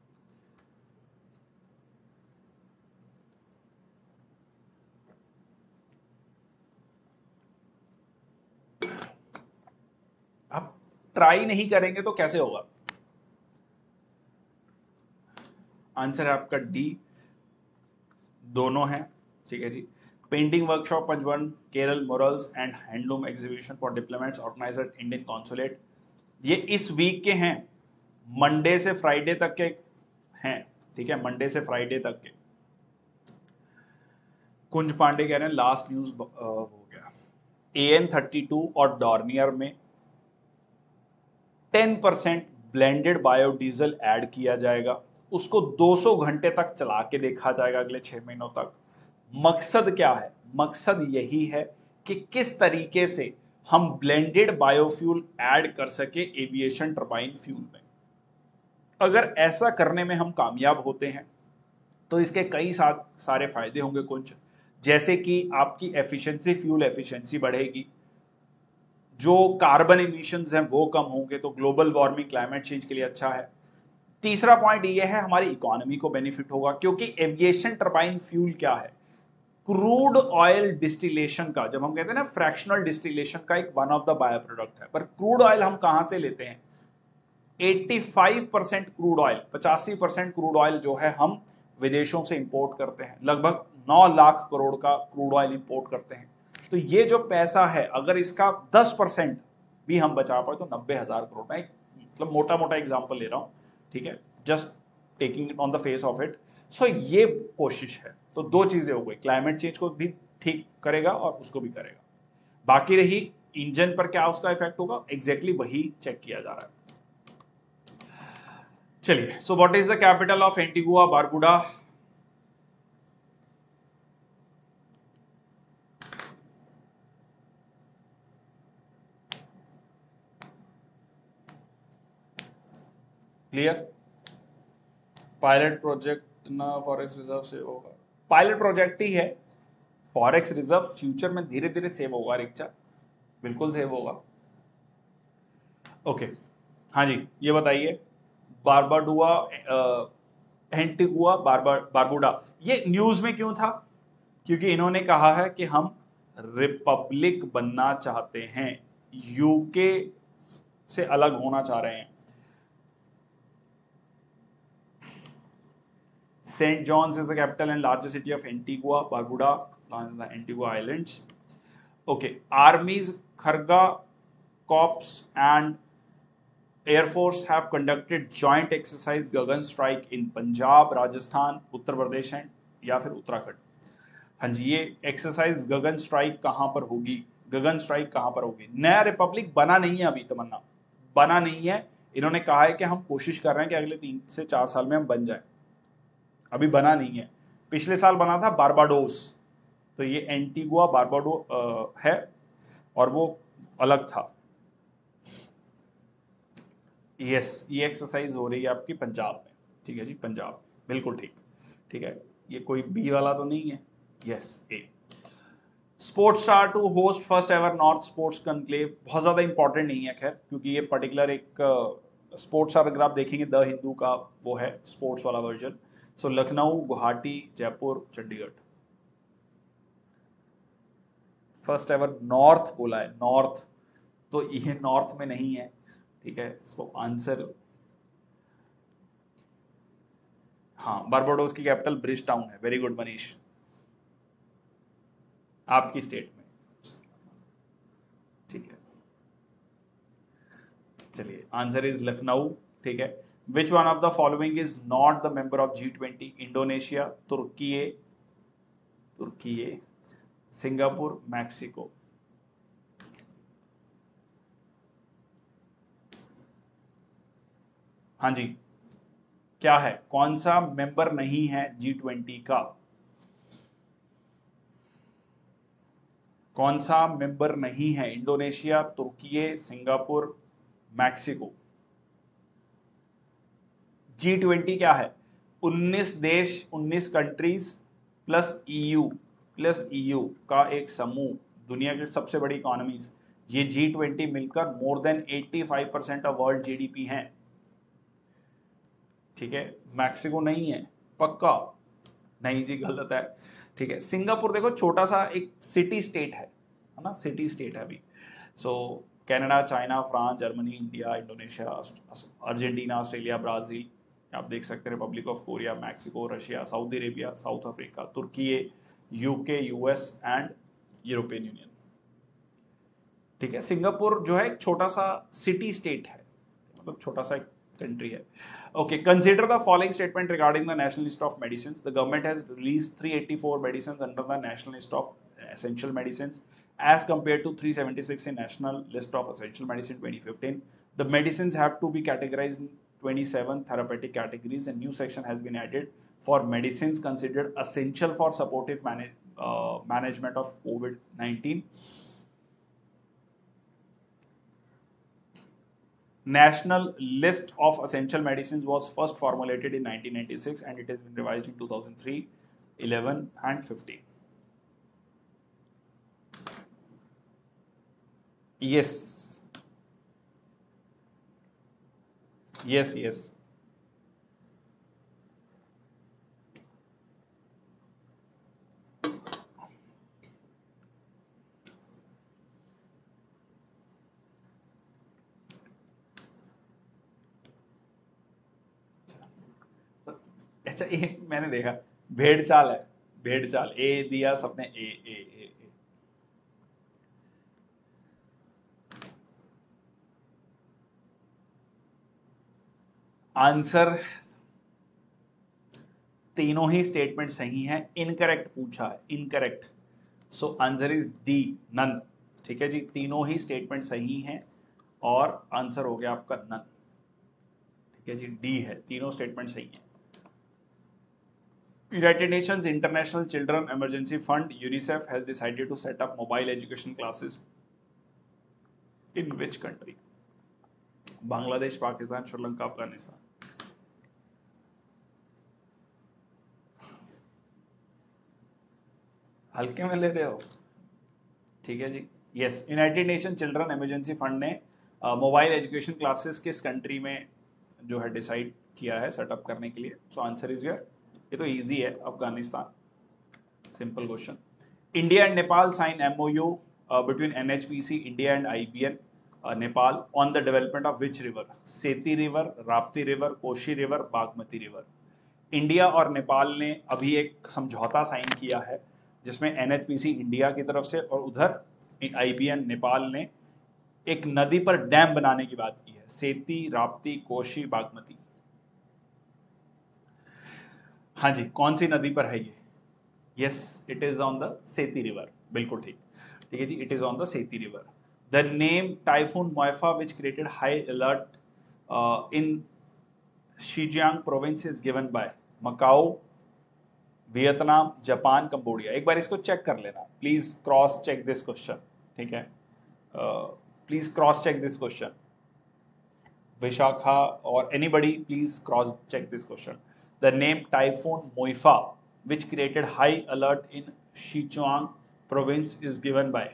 आप ट्राई नहीं करेंगे तो कैसे होगा? आंसर है आपका डी, दोनों है, ठीक है ji. Painting workshop Panchavan, Kerala murals and handloom exhibition for diplomats organised at Indian consulate, ये इस वीक के हैं, मंडे से फ्राइडे तक के हैं, ठीक है, मंडे से फ्राइडे तक के। कुंज पांडे कह रहे हैं लास्ट न्यूज हो गया। ए एन थर्टी टू और डॉर्नियर में ten percent blended biodiesel add किया जाएगा, उसको दो सौ घंटे तक चला के देखा जाएगा अगले छह महीनों तक। मकसद क्या है? मकसद यही है कि किस तरीके से हम ब्लेंडेड बायोफ्यूल ऐड कर सके एविएशन टर्बाइन फ्यूल में। अगर ऐसा करने में हम कामयाब होते हैं तो इसके कई सा, सारे फायदे होंगे कुछ, जैसे कि आपकी एफिशिएंसी, फ्यूल एफिशिएंसी बढ़ेगी, जो कार्बन इमिशंस हैं वो कम होंगे, तो ग्लोबल वार्मिंग, क्लाइमेट चेंज के लिए अच्छा है। तीसरा पॉइंट ये है हमारी इकोनॉमी को बेनिफिट होगा, क्योंकि एविएशन टर्बाइन फ्यूल क्या है, क्रूड ऑयल डिस्टिलेशन का, जब हम कहते हैं ना फ्रैक्शनल डिस्टिलेशन का एक one of the bio product है। पर क्रूड ऑयल हम कहां से लेते हैं, पचासी परसेंट क्रूड ऑयल, पचासी परसेंट क्रूड ऑयल जो है हम विदेशों से इंपोर्ट करते हैं, लगभग नौ लाख करोड़ का क्रूड ऑयल इंपोर्ट करते हैं। तो ये जो पैसा है, अगर इसका दस परसेंट भी हम बचा पाए तो नब्बे हजार करोड़, मैं मतलब मोटा मोटा एग्जांपल ले रहा हूं, ठीक है, just taking on the face of it. So ये कोशिश है। तो दो चीजें हो गई, क्लाइमेट चेंज को भी ठीक करेगा और उसको भी करेगा। बाकी रही इंजन पर क्या उसका इफेक्ट होगा, एग्जैक्टली exactly वही चेक किया जा रहा है। चलिए, so what is the capital of Antigua Barbuda? Clear? Pilot project ना फॉरेक्स रिजर्व से होगा, पायलट प्रोजेक्ट ही है, फॉरेक्स रिजर्व फ्यूचर में धीरे धीरे सेव होगा, रिक्शा बिल्कुल सेव होगा। ओके, हाँ जी, ये बताइए, बारबाडुआ, एंटीगुआ बारबा बारबुडा, ये न्यूज में क्यों था? क्योंकि इन्होंने कहा है कि हम रिपब्लिक बनना चाहते हैं, यूके से अलग होना चाह रहे हैं। Saint John's is the capital and largest city of Antigua Barbuda, the Antigua Islands. Okay, armies, Kharga Corps and Air Force have conducted joint exercise Gagan Strike in Punjab, Rajasthan, Uttar Pradesh and या फिर उत्तराखंड। हाँ जी, ये exercise गगन strike कहां पर होगी, गगन strike कहां पर होगी? नया रिपब्लिक बना नहीं है अभी, तमन्ना बना नहीं है। इन्होंने कहा है कि हम कोशिश कर रहे हैं कि अगले तीन से चार साल में हम बन जाए, अभी बना नहीं है। पिछले साल बना था बारबाडोस, तो ये एंटीगुआ बारबाडो है और वो अलग था। यस, ये एक्सरसाइज हो रही है आपकी पंजाब में, ठीक है जी, पंजाब, बिल्कुल ठीक, ठीक है, ये कोई बी वाला तो नहीं है। Yes, A. Sports star to host first ever north sports conclave, बहुत ज्यादा इंपॉर्टेंट नहीं है खैर, क्योंकि ये पर्टिकुलर एक स्पोर्ट्स स्टार, अगर आप देखेंगे द हिंदू का वो है स्पोर्ट्स वाला version. So Lucknow, Guwahati, Jaipur, Chandigarh. First ever north बोला है, नॉर्थ, तो ये नॉर्थ में नहीं है, ठीक है। सो आंसर, हाँ, बारबाडोस की कैपिटल ब्रिज टाउन है। वेरी गुड मनीष, आपकी स्टेट में, ठीक है। चलिए, आंसर इज लखनऊ, ठीक है। Which one of the following is not the member of G twenty? Indonesia, Turkey, Turkey, Singapore, Mexico. हाँ जी, क्या है, कौन सा मेंबर नहीं है जी ट्वेंटी का? कौन सा मेंबर नहीं है? Indonesia, Turkey, Singapore, Mexico. G twenty क्या है? उन्नीस देश, उन्नीस countries plus EU, plus EU का एक समूह, दुनिया की सबसे बड़ी इकोनॉमीज, ये जी ट्वेंटी मिलकर मोर देन पचासी परसेंट ऑफ वर्ल्ड जीडीपी हैं, ठीक है। मैक्सिको नहीं है, पक्का नहीं जी, गलत है, ठीक है। सिंगापुर देखो, छोटा सा एक सिटी स्टेट है, है ना, सिटी स्टेट है अभी। So Canada, China, France, Germany, India, Indonesia, Argentina, Australia, Brazil, आप देख सकते हैं, republic of Korea, Mexico, Russia, Saudi Arabia, South Africa, Turkey, UK, US and European Union, ठीक है। सिंगापुर जो है एक छोटा सा सिटी स्टेट है, मतलब छोटा सा एक कंट्री है। Okay, consider the following statement regarding the national list of medicines. The government has released three hundred eighty-four medicines under the national list of essential medicines as compared to three hundred seventy-six in national list of essential medicine twenty fifteen. The medicines have to be categorized in twenty-seven therapeutic categories. A new section has been added for medicines considered essential for supportive manage, uh, management of COVID nineteen. National list of essential medicines was first formulated in nineteen ninety-six and it has been revised in two thousand three, eleven and fifteen. Yes, yes, yes. अच्छा, एक मैंने देखा, भेड़ चाल है, भेड़ चाल, ए दिया सबने, ए ए ए, ए। आंसर तीनों ही स्टेटमेंट सही हैं, इनकरेक्ट पूछा है, incorrect, so answer is D, none. ठीक है जी, तीनों ही स्टेटमेंट सही हैं और आंसर हो गया आपका नन। ठीक है जी, डी है, तीनों स्टेटमेंट सही हैं। United Nations International Children Emergency Fund UNICEF has decided to set up mobile education classes in which country? Bangladesh, Pakistan, Sri Lanka, Afghanistan. हल्के में ले रहे हो? ठीक है ji, yes, United Nation children emergency fund ने मोबाइल एजुकेशन क्लासेस किस कंट्री में जो है डिसाइड किया है सेटअप करने के लिए? सो आंसर इज योर, ये तो इजी है, Afghanistan. Simple question. India and Nepal sign MOU between NHPC India and IBN Nepal on the development of which river? Seti river, Rapti river, Koshi river, Bagmati river. India और नेपाल ने अभी एक समझौता साइन किया है जिसमें एनएचपीसी इंडिया की तरफ से और उधर आईबीएन नेपाल ने एक नदी पर डैम बनाने की बात की है। सेती, राप्ती, कोशी, बागमती। हाँ जी, कौन सी नदी पर है ये? Yes, it is on the Seti river, बिल्कुल ठीक। ठीक है ji, it is on the Seti river. The name typhoon Muifa which created high alert in Zhejiang province is given by? Macao, Vietnam, Japan, Cambodia. एक बार इसको चेक कर लेना, please cross check this question. ठीक है, please cross check this question. Vishakha और anybody, please cross check this question. The name typhoon मोइफा which created high alert in Sichuan province is given by?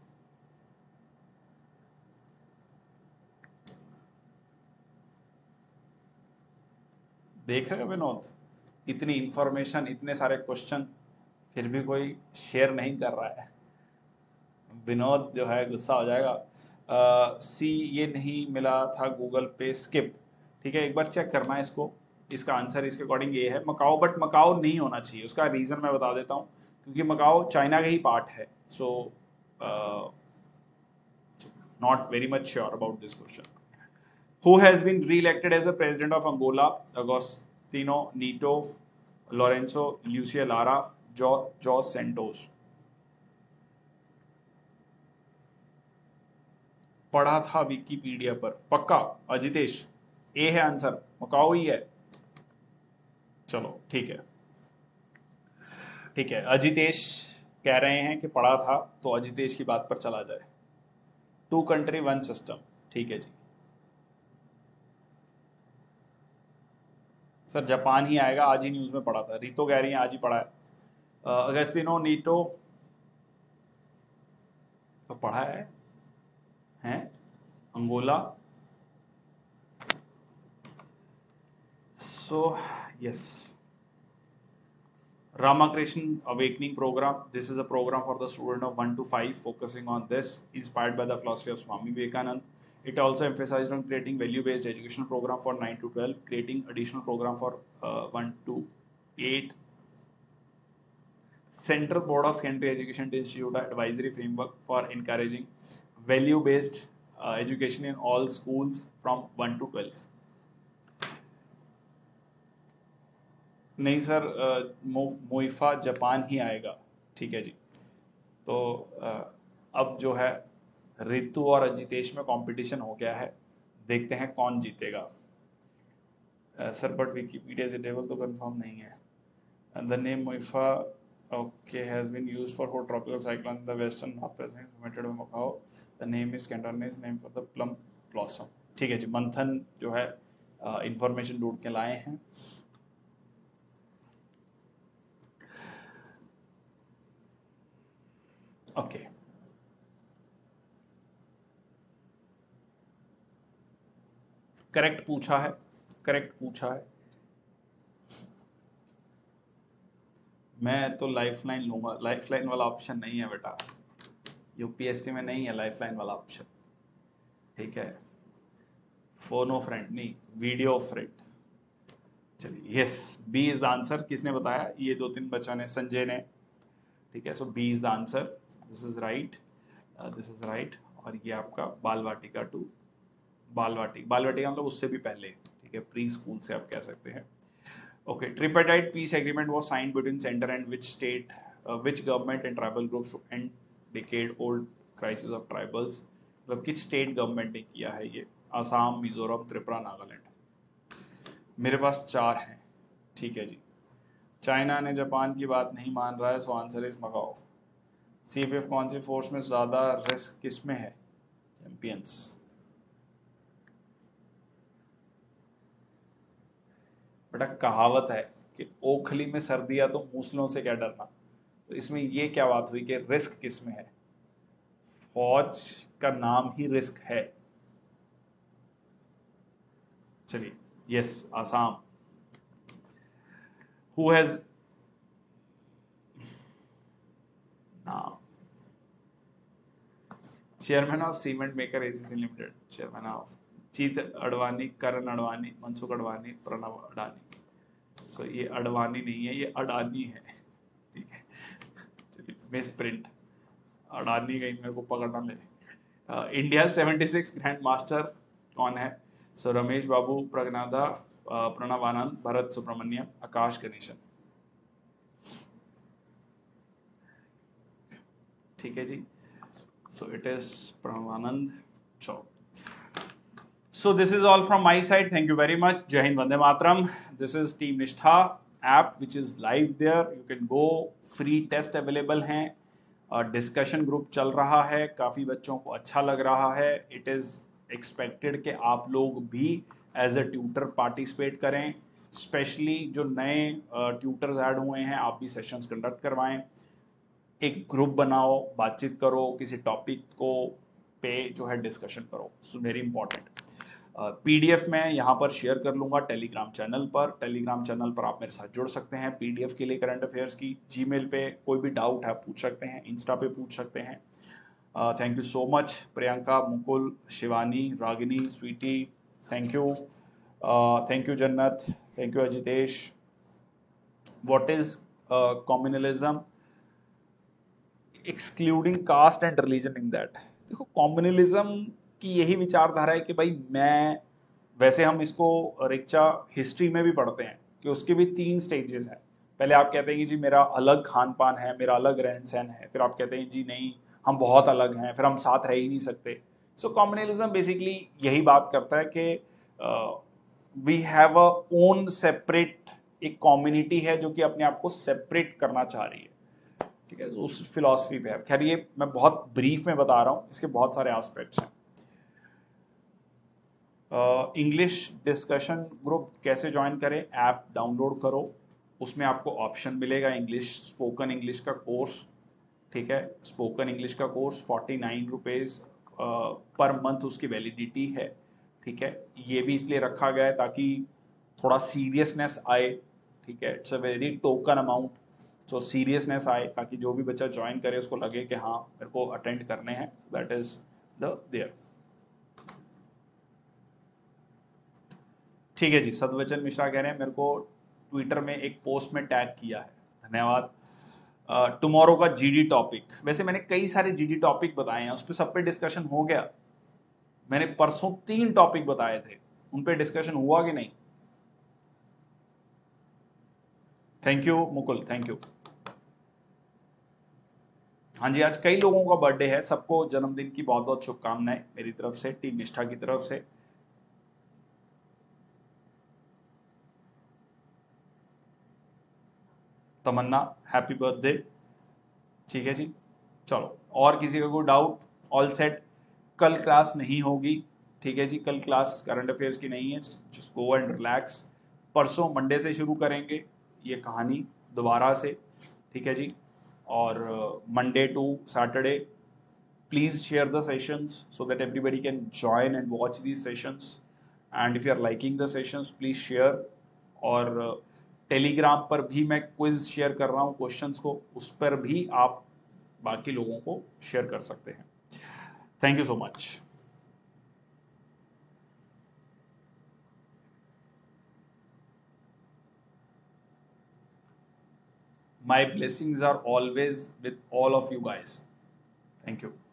देख रहे हो विनोद, इतनी इंफॉर्मेशन, इतने सारे क्वेश्चन, फिर भी कोई शेयर नहीं कर रहा है। विनोद जो है गुस्सा हो जाएगा। सी uh, ये नहीं मिला था गूगल पे, स्किप। ठीक है, एक बार चेक करना है इसको, इसका आंसर इसके अकॉर्डिंग ये है मकाओ, बट मकाओ नहीं होना चाहिए। उसका रीजन मैं बता देता हूँ, क्योंकि मकाओ चाइना का ही पार्ट है। So not very much sure about this question. Who has been reelected as the president of Angola? Agostinho Neto, Lourenco Lucia Lara, Jo Jose Santos. पढ़ा था विकिपीडिया पर, पक्का अजितेश? ए है आंसर, मकाओ ही है। चलो ठीक है, ठीक है, अजितेश कह रहे हैं कि पढ़ा था, तो अजितेश की बात पर चला जाए। टू कंट्री वन सिस्टम, ठीक है जी। सर जापान ही आएगा, आज ही न्यूज में पढ़ा था। रीतो कह रही है आज ही पढ़ा है। अगस्तिनो नीटो तो पढ़ा है, हैं? Angola, so yes. Ramakrishna Awakening Program. This is a program for the student of one to five, focusing on this, inspired by the philosophy of Swami Vivekananda. It also emphasized on creating value-based educational program for nine to twelve, creating additional program for uh, one to eight. Central Board of Secondary Education to institute an advisory framework for encouraging value-based uh, education in all schools from one to twelve. नहीं सर, Muifa Japan ही आएगा। ठीक है जी, तो अब जो है रितु और अजितेश में कंपटीशन हो गया है, देखते हैं कौन जीतेगा। सर बट विकिपीडिया से टेबल तो कंफर्म नहीं है। The name Muifa okay has been used for four tropical cyclone in the western North Pacific, permitted by Macao. The name is Cantonese name for the plum blossom. ठीक है जी, मंथन जो है information ढूंढ के लाए हैं। Okay okay. करेक्ट पूछा है, करेक्ट पूछा है। मैं तो लाइफलाइन लूंगा, लाइफलाइन वाला ऑप्शन नहीं है बेटा, यूपीएससी में नहीं है लाइफलाइन वाला ऑप्शन, ठीक है। फोनो फ्रेंड नहीं, वीडियो फ्रेंड। चलिए, yes, B is the answer. किसने बताया? ये दो तीन बच्चों ने, संजय ने, ठीक है। So B is the answer, this is right, this is right. और ये आपका बाल वाटिका टू, बाल वाटिका, बाल वाटिका मतलब उससे भी पहले, ठीक है, प्री स्कूल से आप कह सकते हैं। Okay, tripartite peace agreement was signed between centre and which state, which government and tribal groups to end decade old crisis of tribals. मतलब किस स्टेट गवर्नमेंट ने किया है ये? असम, मिजोरम, त्रिपुरा, नागालैंड। मेरे पास चार हैं, ठीक है जी। चाइना ने जापान की बात नहीं मान रहा है, so answer is Macao. CPF कौन सी फोर्स में ज्यादा रिस्क किस में है? चैंपियंस। बेटा कहावत है कि ओखली में सर्दियां तो मूसलों से क्या डरना, तो इसमें ये क्या बात हुई कि रिस्क किस में है? फौज का नाम ही रिस्क है। चलिए, यस, आसाम। हु हैज नाम? Chairman of cement maker ACC limited, chairman of Jeet Advani, Karan Advani, Mansukh Advani, Pranav Adani. So ये अडवाणी नहीं है, ये अडानी है, ठीक है। चलिए, मिस प्रिंट, अडानी कहीं मेरे को पकड़ना ले। India seventy six grand master कौन है? सो रमेश बाबू, प्रगनादा, प्रणव आनंद, भरत सुब्रमण्यम, आकाश गणेशन, ठीक है जी। सो इट इज प्रणवानंद चौ। So this is all from my side. Thank you very much. Jai Hind, Vande Mataram. This is Team Nishtha app which is live there. You can go. Free test available हैं. Discussion group चल रहा है, काफ़ी बच्चों को अच्छा लग रहा है। इट इज़ एक्सपेक्टेड कि आप लोग भी एज अ ट्यूटर पार्टिसिपेट करें, स्पेशली जो नए ट्यूटर्स ऐड हुए हैं, आप भी सेशंस कंडक्ट करवाएं। एक ग्रुप बनाओ, बातचीत करो, किसी टॉपिक को पे जो है डिस्कशन करो, सो वेरी इंपॉर्टेंट। पीडीएफ मैं यहाँ पर शेयर कर लूंगा टेलीग्राम चैनल पर। टेलीग्राम चैनल पर आप मेरे साथ जुड़ सकते हैं पीडीएफ के लिए, करंट अफेयर्स की। जीमेल पे कोई भी डाउट है पूछ सकते हैं, इंस्टा पे पूछ सकते हैं। Thank you so much Priyanka, Mukul, Shivani, Ragini, Sweety, thank you, thank you Jannat, thank you Ajitesh. What is communalism excluding caste and religion in that? देखो, कम्युनलिज्म की यही विचारधारा है कि भाई मैं, वैसे हम इसको रिक्शा हिस्ट्री में भी पढ़ते हैं कि उसके भी तीन स्टेजेस हैं। पहले आप कहते हैं कि जी मेरा अलग खान पान है, मेरा अलग रहन सहन है, फिर आप कहते हैं जी नहीं हम बहुत अलग हैं, फिर हम साथ रह ही नहीं सकते। सो कम्युनलिज्म बेसिकली यही बात करता है कि we have a own separate, एक कम्युनिटी है जो कि अपने आप को सेपरेट करना चाह रही है, ठीक है, उस फिलॉसफी पे है। खैर ये मैं बहुत ब्रीफ में बता रहा हूँ, इसके बहुत सारे एस्पेक्ट्स हैं। इंग्लिश डिस्कशन ग्रुप कैसे ज्वाइन करें? ऐप डाउनलोड करो, उसमें आपको ऑप्शन मिलेगा इंग्लिश, स्पोकन इंग्लिश का कोर्स, ठीक है। स्पोकन इंग्लिश का course forty nine rupees per month उसकी वैलिडिटी है, ठीक है। ये भी इसलिए रखा गया है ताकि थोड़ा सीरियसनेस आए, ठीक है। It's a very token amount, so seriousness आए ताकि जो भी बच्चा ज्वाइन करे उसको लगे कि हाँ मेरे को अटेंड करने हैं। दैट इज द देयर, ठीक है जी। सदवचन मिश्रा कह रहे हैं मेरे को ट्विटर में एक पोस्ट में टैग किया है, धन्यवाद। टुमारो का जीडी टॉपिक, वैसे मैंने कई सारे जीडी टॉपिक बताए हैं, उस पर सब पे डिस्कशन हो गया। मैंने परसों तीन टॉपिक बताए थे, उन पे डिस्कशन हुआ कि नहीं? Thank you Mukul, thank you. हाँ जी, आज कई लोगों का बर्थडे है, सबको जन्मदिन की बहुत बहुत शुभकामनाएं मेरी तरफ से, टीम निष्ठा की तरफ से। तमन्ना हैप्पी बर्थडे, ठीक है जी। चलो, और किसी का कोई डाउट? ऑल सेट, कल क्लास नहीं होगी, ठीक है जी, कल क्लास करंट अफेयर्स की नहीं है, जस्ट गो एंड रिलैक्स। परसों मंडे से शुरू करेंगे ये कहानी दोबारा से, ठीक है जी। और Monday to Saturday please share the sessions so that everybody can join and watch these sessions, and if you are liking the sessions please share। और टेलीग्राम पर भी मैं क्विज शेयर कर रहा हूँ क्वेश्चंस को, उस पर भी आप बाकी लोगों को शेयर कर सकते हैं। Thank you so much. My blessings are always with all of you guys. Thank you.